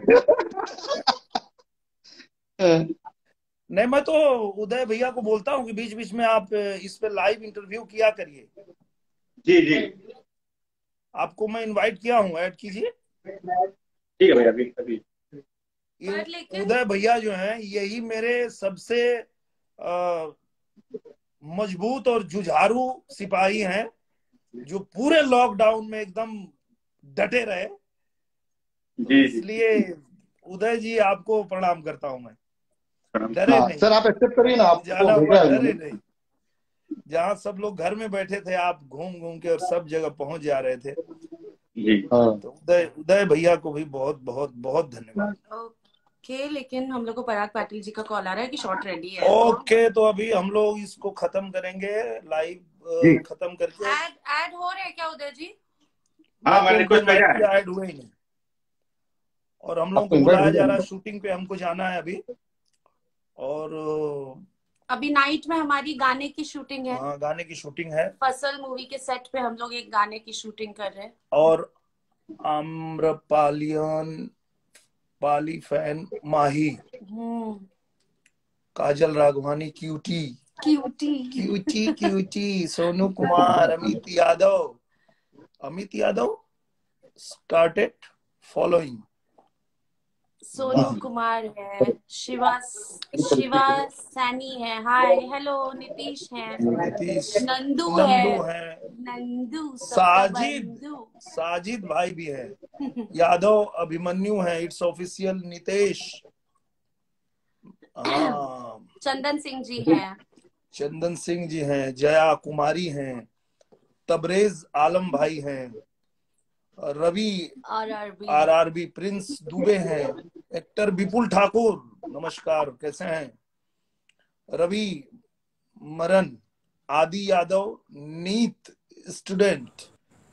नहीं, मैं तो उदय भैया को बोलता हूँ कि बीच बीच में आप इस पे लाइव इंटरव्यू किया करिए। जी जी, आपको मैं इनवाइट किया हूँ, ऐड कीजिए। ठीक है भाई, अभी अभी ये पर लेकिन- उदय भैया जो हैं यही मेरे सबसे आ, मजबूत और जुझारू सिपाही हैं, जो पूरे लॉकडाउन में एकदम डटे रहे। तो जी जी। इसलिए उदय जी आपको प्रणाम करता हूं मैं। डरे हाँ, नहीं, सर आप एक्सेप्ट करिए ना, आपको जाना भेजा हुआ है डरे उन्होंने। नहीं। जहाँ सब लोग घर में बैठे थे, आप घूम घूम के और सब जगह पहुंच जा रहे थे। जी हाँ। तो उदय उदय भैया को भी बहुत बहुत बहुत धन्यवाद। ओके, लेकिन हम लोग को पराग पाटिल जी का कॉल आ रहा है कि शॉट रेडी है। ओके, तो अभी हम लोग इसको खत्म करेंगे, लाइव जी। खत्म करके। ऐड ऐड हो रहे हैं क्या उदय जी? हाँ, मैंने रिक्वेस्ट भेजा है। ऐड हुए ही नहीं, और हम लोगों आपको को invite बुलाया भेजा जा है? रहा है, शूटिंग पे हमको जाना है अभी। और अभी नाइट में हमारी गाने की शूटिंग है। हाँ, गाने की शूटिंग है। फसल मूवी के सेट पे हम लोग एक गाने की शूटिंग कर रहे हैं। और आम्रपालियन पाली फैन माही, हम्म, Kajal Raghwani cutie cutie cutie cutie, Sonu Kumar, Amit Yadav Amit Yadav started following. Sonu Kumar है, शिवा शिवा सैनी है, हाय हेलो, नीतीश है, नीतीश, नंदू नंदू है, है, नंदू सबका साजिद बंधु। साजिद भाई भी है, यादव अभिमन्यु है, इट्स ऑफिशियल नितेश, हाँ, चंदन सिंह जी हैं, चंदन सिंह जी हैं, जया कुमारी हैं, तबरेज आलम भाई हैं, रवि और अरबी आरआरबी, प्रिंस दुबे हैं, एक्टर विपुल ठाकुर, नमस्कार, कैसे हैं, रवि मरन, आदि यादव, नीत स्टूडेंट,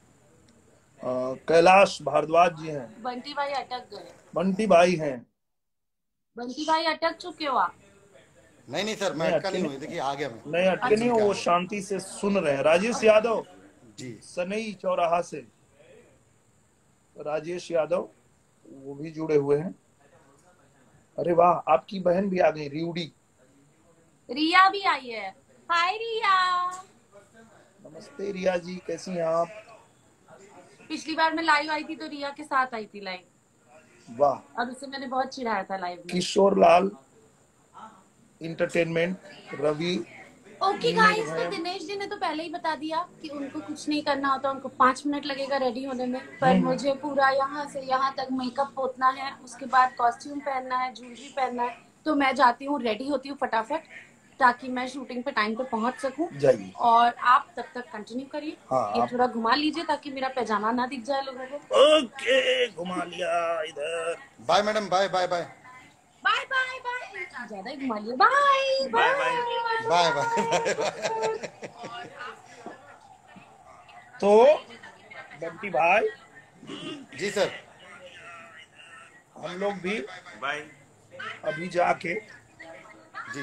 कैलाश भारद्वाज जी हैं, बंटी भाई अटक गए। बंटी भाई हैं। बंटी भाई अटक चुके हो आप? नहीं नहीं सर, मैं नहीं, अटका नहीं अटके हुई, देखिए आ गया मैं। नहीं अटके नहीं हो, वो शांति से सुन रहे हैं। राजेश यादव जी सनई चौराहा से, राजेश यादव वो भी जुड़े हुए हैं। अरे वाह, आपकी बहन भी आ गई, रिउडी। रिया भी आई है। हाय रिया। नमस्ते रिया जी, कैसी हैं आप? पिछली बार मैं लाइव आई थी तो रिया के साथ आई थी लाइव, वाह। और उसे मैंने बहुत चिढ़ाया था लाइव में। Kishore Lal entertainment, Ravi. Okay guys, तो दिनेश जी ने तो पहले ही बता दिया कि उनको कुछ नहीं करना होता, उनको पांच मिनट लगेगा रेडी होने में, पर मुझे पूरा यहाँ से यहाँ तक मेकअप पोतना है, उसके बाद कॉस्ट्यूम पहनना है, ज्वेलरी पहनना है, तो मैं जाती हूँ, रेडी होती हूँ फटाफट, ताकि मैं शूटिंग पे टाइम पे पहुंच सकूं। जाइए। और आप तब तक कंटिन्यू करिए। हाँ, ये आप... थोड़ा घुमा लीजिए ताकि मेरा पैजामा ना दिख जाए लोगों को। ओके, घुमा लिया इधर। Bye madam, bye bye bye bye bye bye, ज्यादा ही घुमा लिया। Bye bye bye bye bye. तो बंटी भाई जी सर, हम लोग भी बाय अभी जाके जी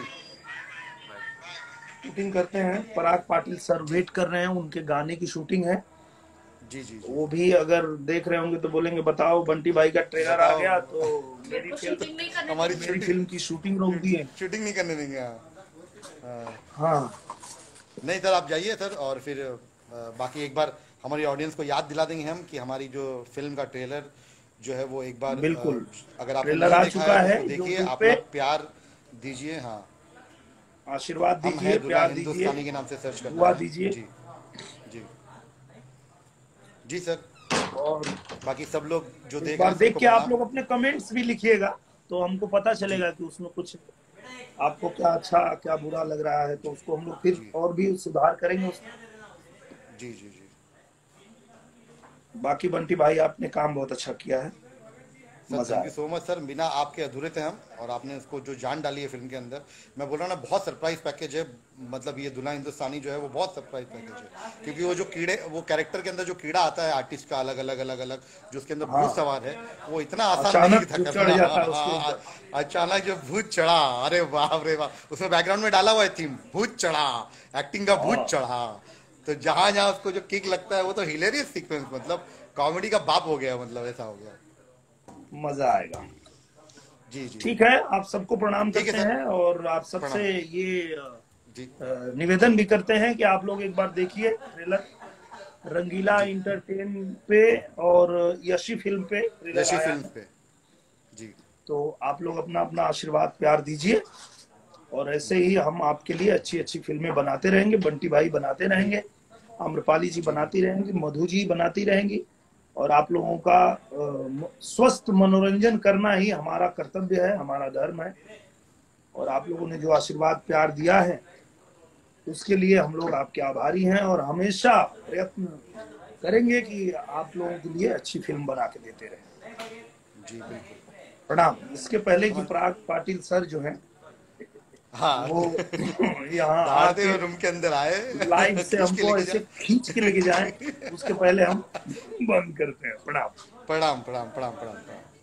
शूटिंग करते हैं। पराग पाटिल सर वेट कर रहे हैं, उनके गाने की शूटिंग है। जी जी जी। वो भी अगर देख रहे होंगे तो बोलेंगे बताओ बंटी भाई का ट्रेलर आ गया तो मेरी फिल्म, शूटिंग नहीं करने हमारी मेरी फिल्म की शूटिंग रोक दी है। शूटिंग नहीं करने देंगे। हाँ हाँ, नहीं सर, आप जाइए सर, और फिर अ, बाकी एक बार हमारी ऑडियंस को याद दिला देंगे हम कि हमारी जो फिल्म का ट्रेलर जो है वो एक बार बिल्कुल। अ, अगर आपने ट्रेलर नहीं आ देखा चुका है, तो देखिए, YouTube अपना पे। प्यार दीजिए। हाँ, आशीर्वाद हम दीजिए, है दुल्हा प्यार हिंदुस्तानी दीजिए, के नाम से सर्च करना दुआ है। दीजिए। जी जी जी सर। और बाकी सब लोग जो एक देख बार रहे हैं देख सबको के आप प्रणाम। लोग अपने कमेंट्स भी लिखिएगा तो हमको पता चलेगा कि उसमें कुछ आपको क्या अच्छा क्या बुरा लग रहा है, तो उसको हम लोग फिर जी। और भी सुधार करेंगे उसमें। जी जी जी बाकी बंटी भाई आपने काम बहुत अच्छा किया है, सर, मजा थैंक यू आया। So much sir. बिना आपके अधूरे थे हम, और आपने उसको जो जान डाली है फिल्म के अंदर, मैं बोल रहा हूँ ना, बहुत सरप्राइज पैकेज है। मतलब ये दुल्हा हिंदुस्तानी जो है वो बहुत सरप्राइज पैकेज है, क्योंकि वो जो कीड़े, वो कैरेक्टर के अंदर जो कीड़ा आता है आर्टिस्ट का, अलग अलग अलग अलग जो उसके अंदर भूत सवार है, वो इतना आसान नहीं अचानक था जो करना। चढ़ जाता है हाँ, उसके हाँ, ऊपर। अचानक जो भूत चढ़ा, अरे बाप रे बाप, उसमें बैकग्राउंड में डाला हुआ है थीम, भूत चढ़ा, एक्टिंग का भूत चढ़ा। तो जहां जहां उसको जो किक लगता है वो तो हिलेरियस सीक्वेंस, मतलब कॉमेडी का बाप हो गया, मतलब ऐसा हो गया। मजा आएगा। जी जी ठीक है, आप सबको प्रणाम ठीक है करते सर। हैं, और आप सबसे प्रणाम। ये जी अ, निवेदन भी करते हैं कि आप लोग एक बार देखिए ट्रेलर, रंगीला इंटरटेन पे और यशी फिल्म पे ट्रेलर यशी आया फिल्म है। पे। जी तो आप लोग अपना अपना आशीर्वाद प्यार दीजिए, और ऐसे ही हम आपके लिए अच्छी अच्छी फिल्में बनाते रहेंगे। बंटी भाई बनाते रहेंगे, आम्रपाली जी बनाती रहेंगी, मधु जी बनाती रहेंगी, और आप लोगों का अ, स्वस्थ मनोरंजन करना ही हमारा कर्तव्य है, हमारा धर्म है। और आप लोगों ने जो आशीर्वाद प्यार दिया है उसके लिए हम लोग आपके आभारी हैं, और हमेशा प्रयत्न करेंगे कि आप लोगों के लिए अच्छी फिल्म बना के देते रहें। जी बिल्कुल। प्रणाम। इसके पहले कि पराग पाटिल सर जो हैं हाँ, वो यहाँ दौड़ते हुए आके रूम के अंदर आए, लाइव से खींच के हमको लेके ऐसे जाए। खींच के लेके जाएं, उसके पहले हम बंद करते हैं। प्रणाम। प्रणाम प्रणाम प्रणाम प्रणाम प्रणाम।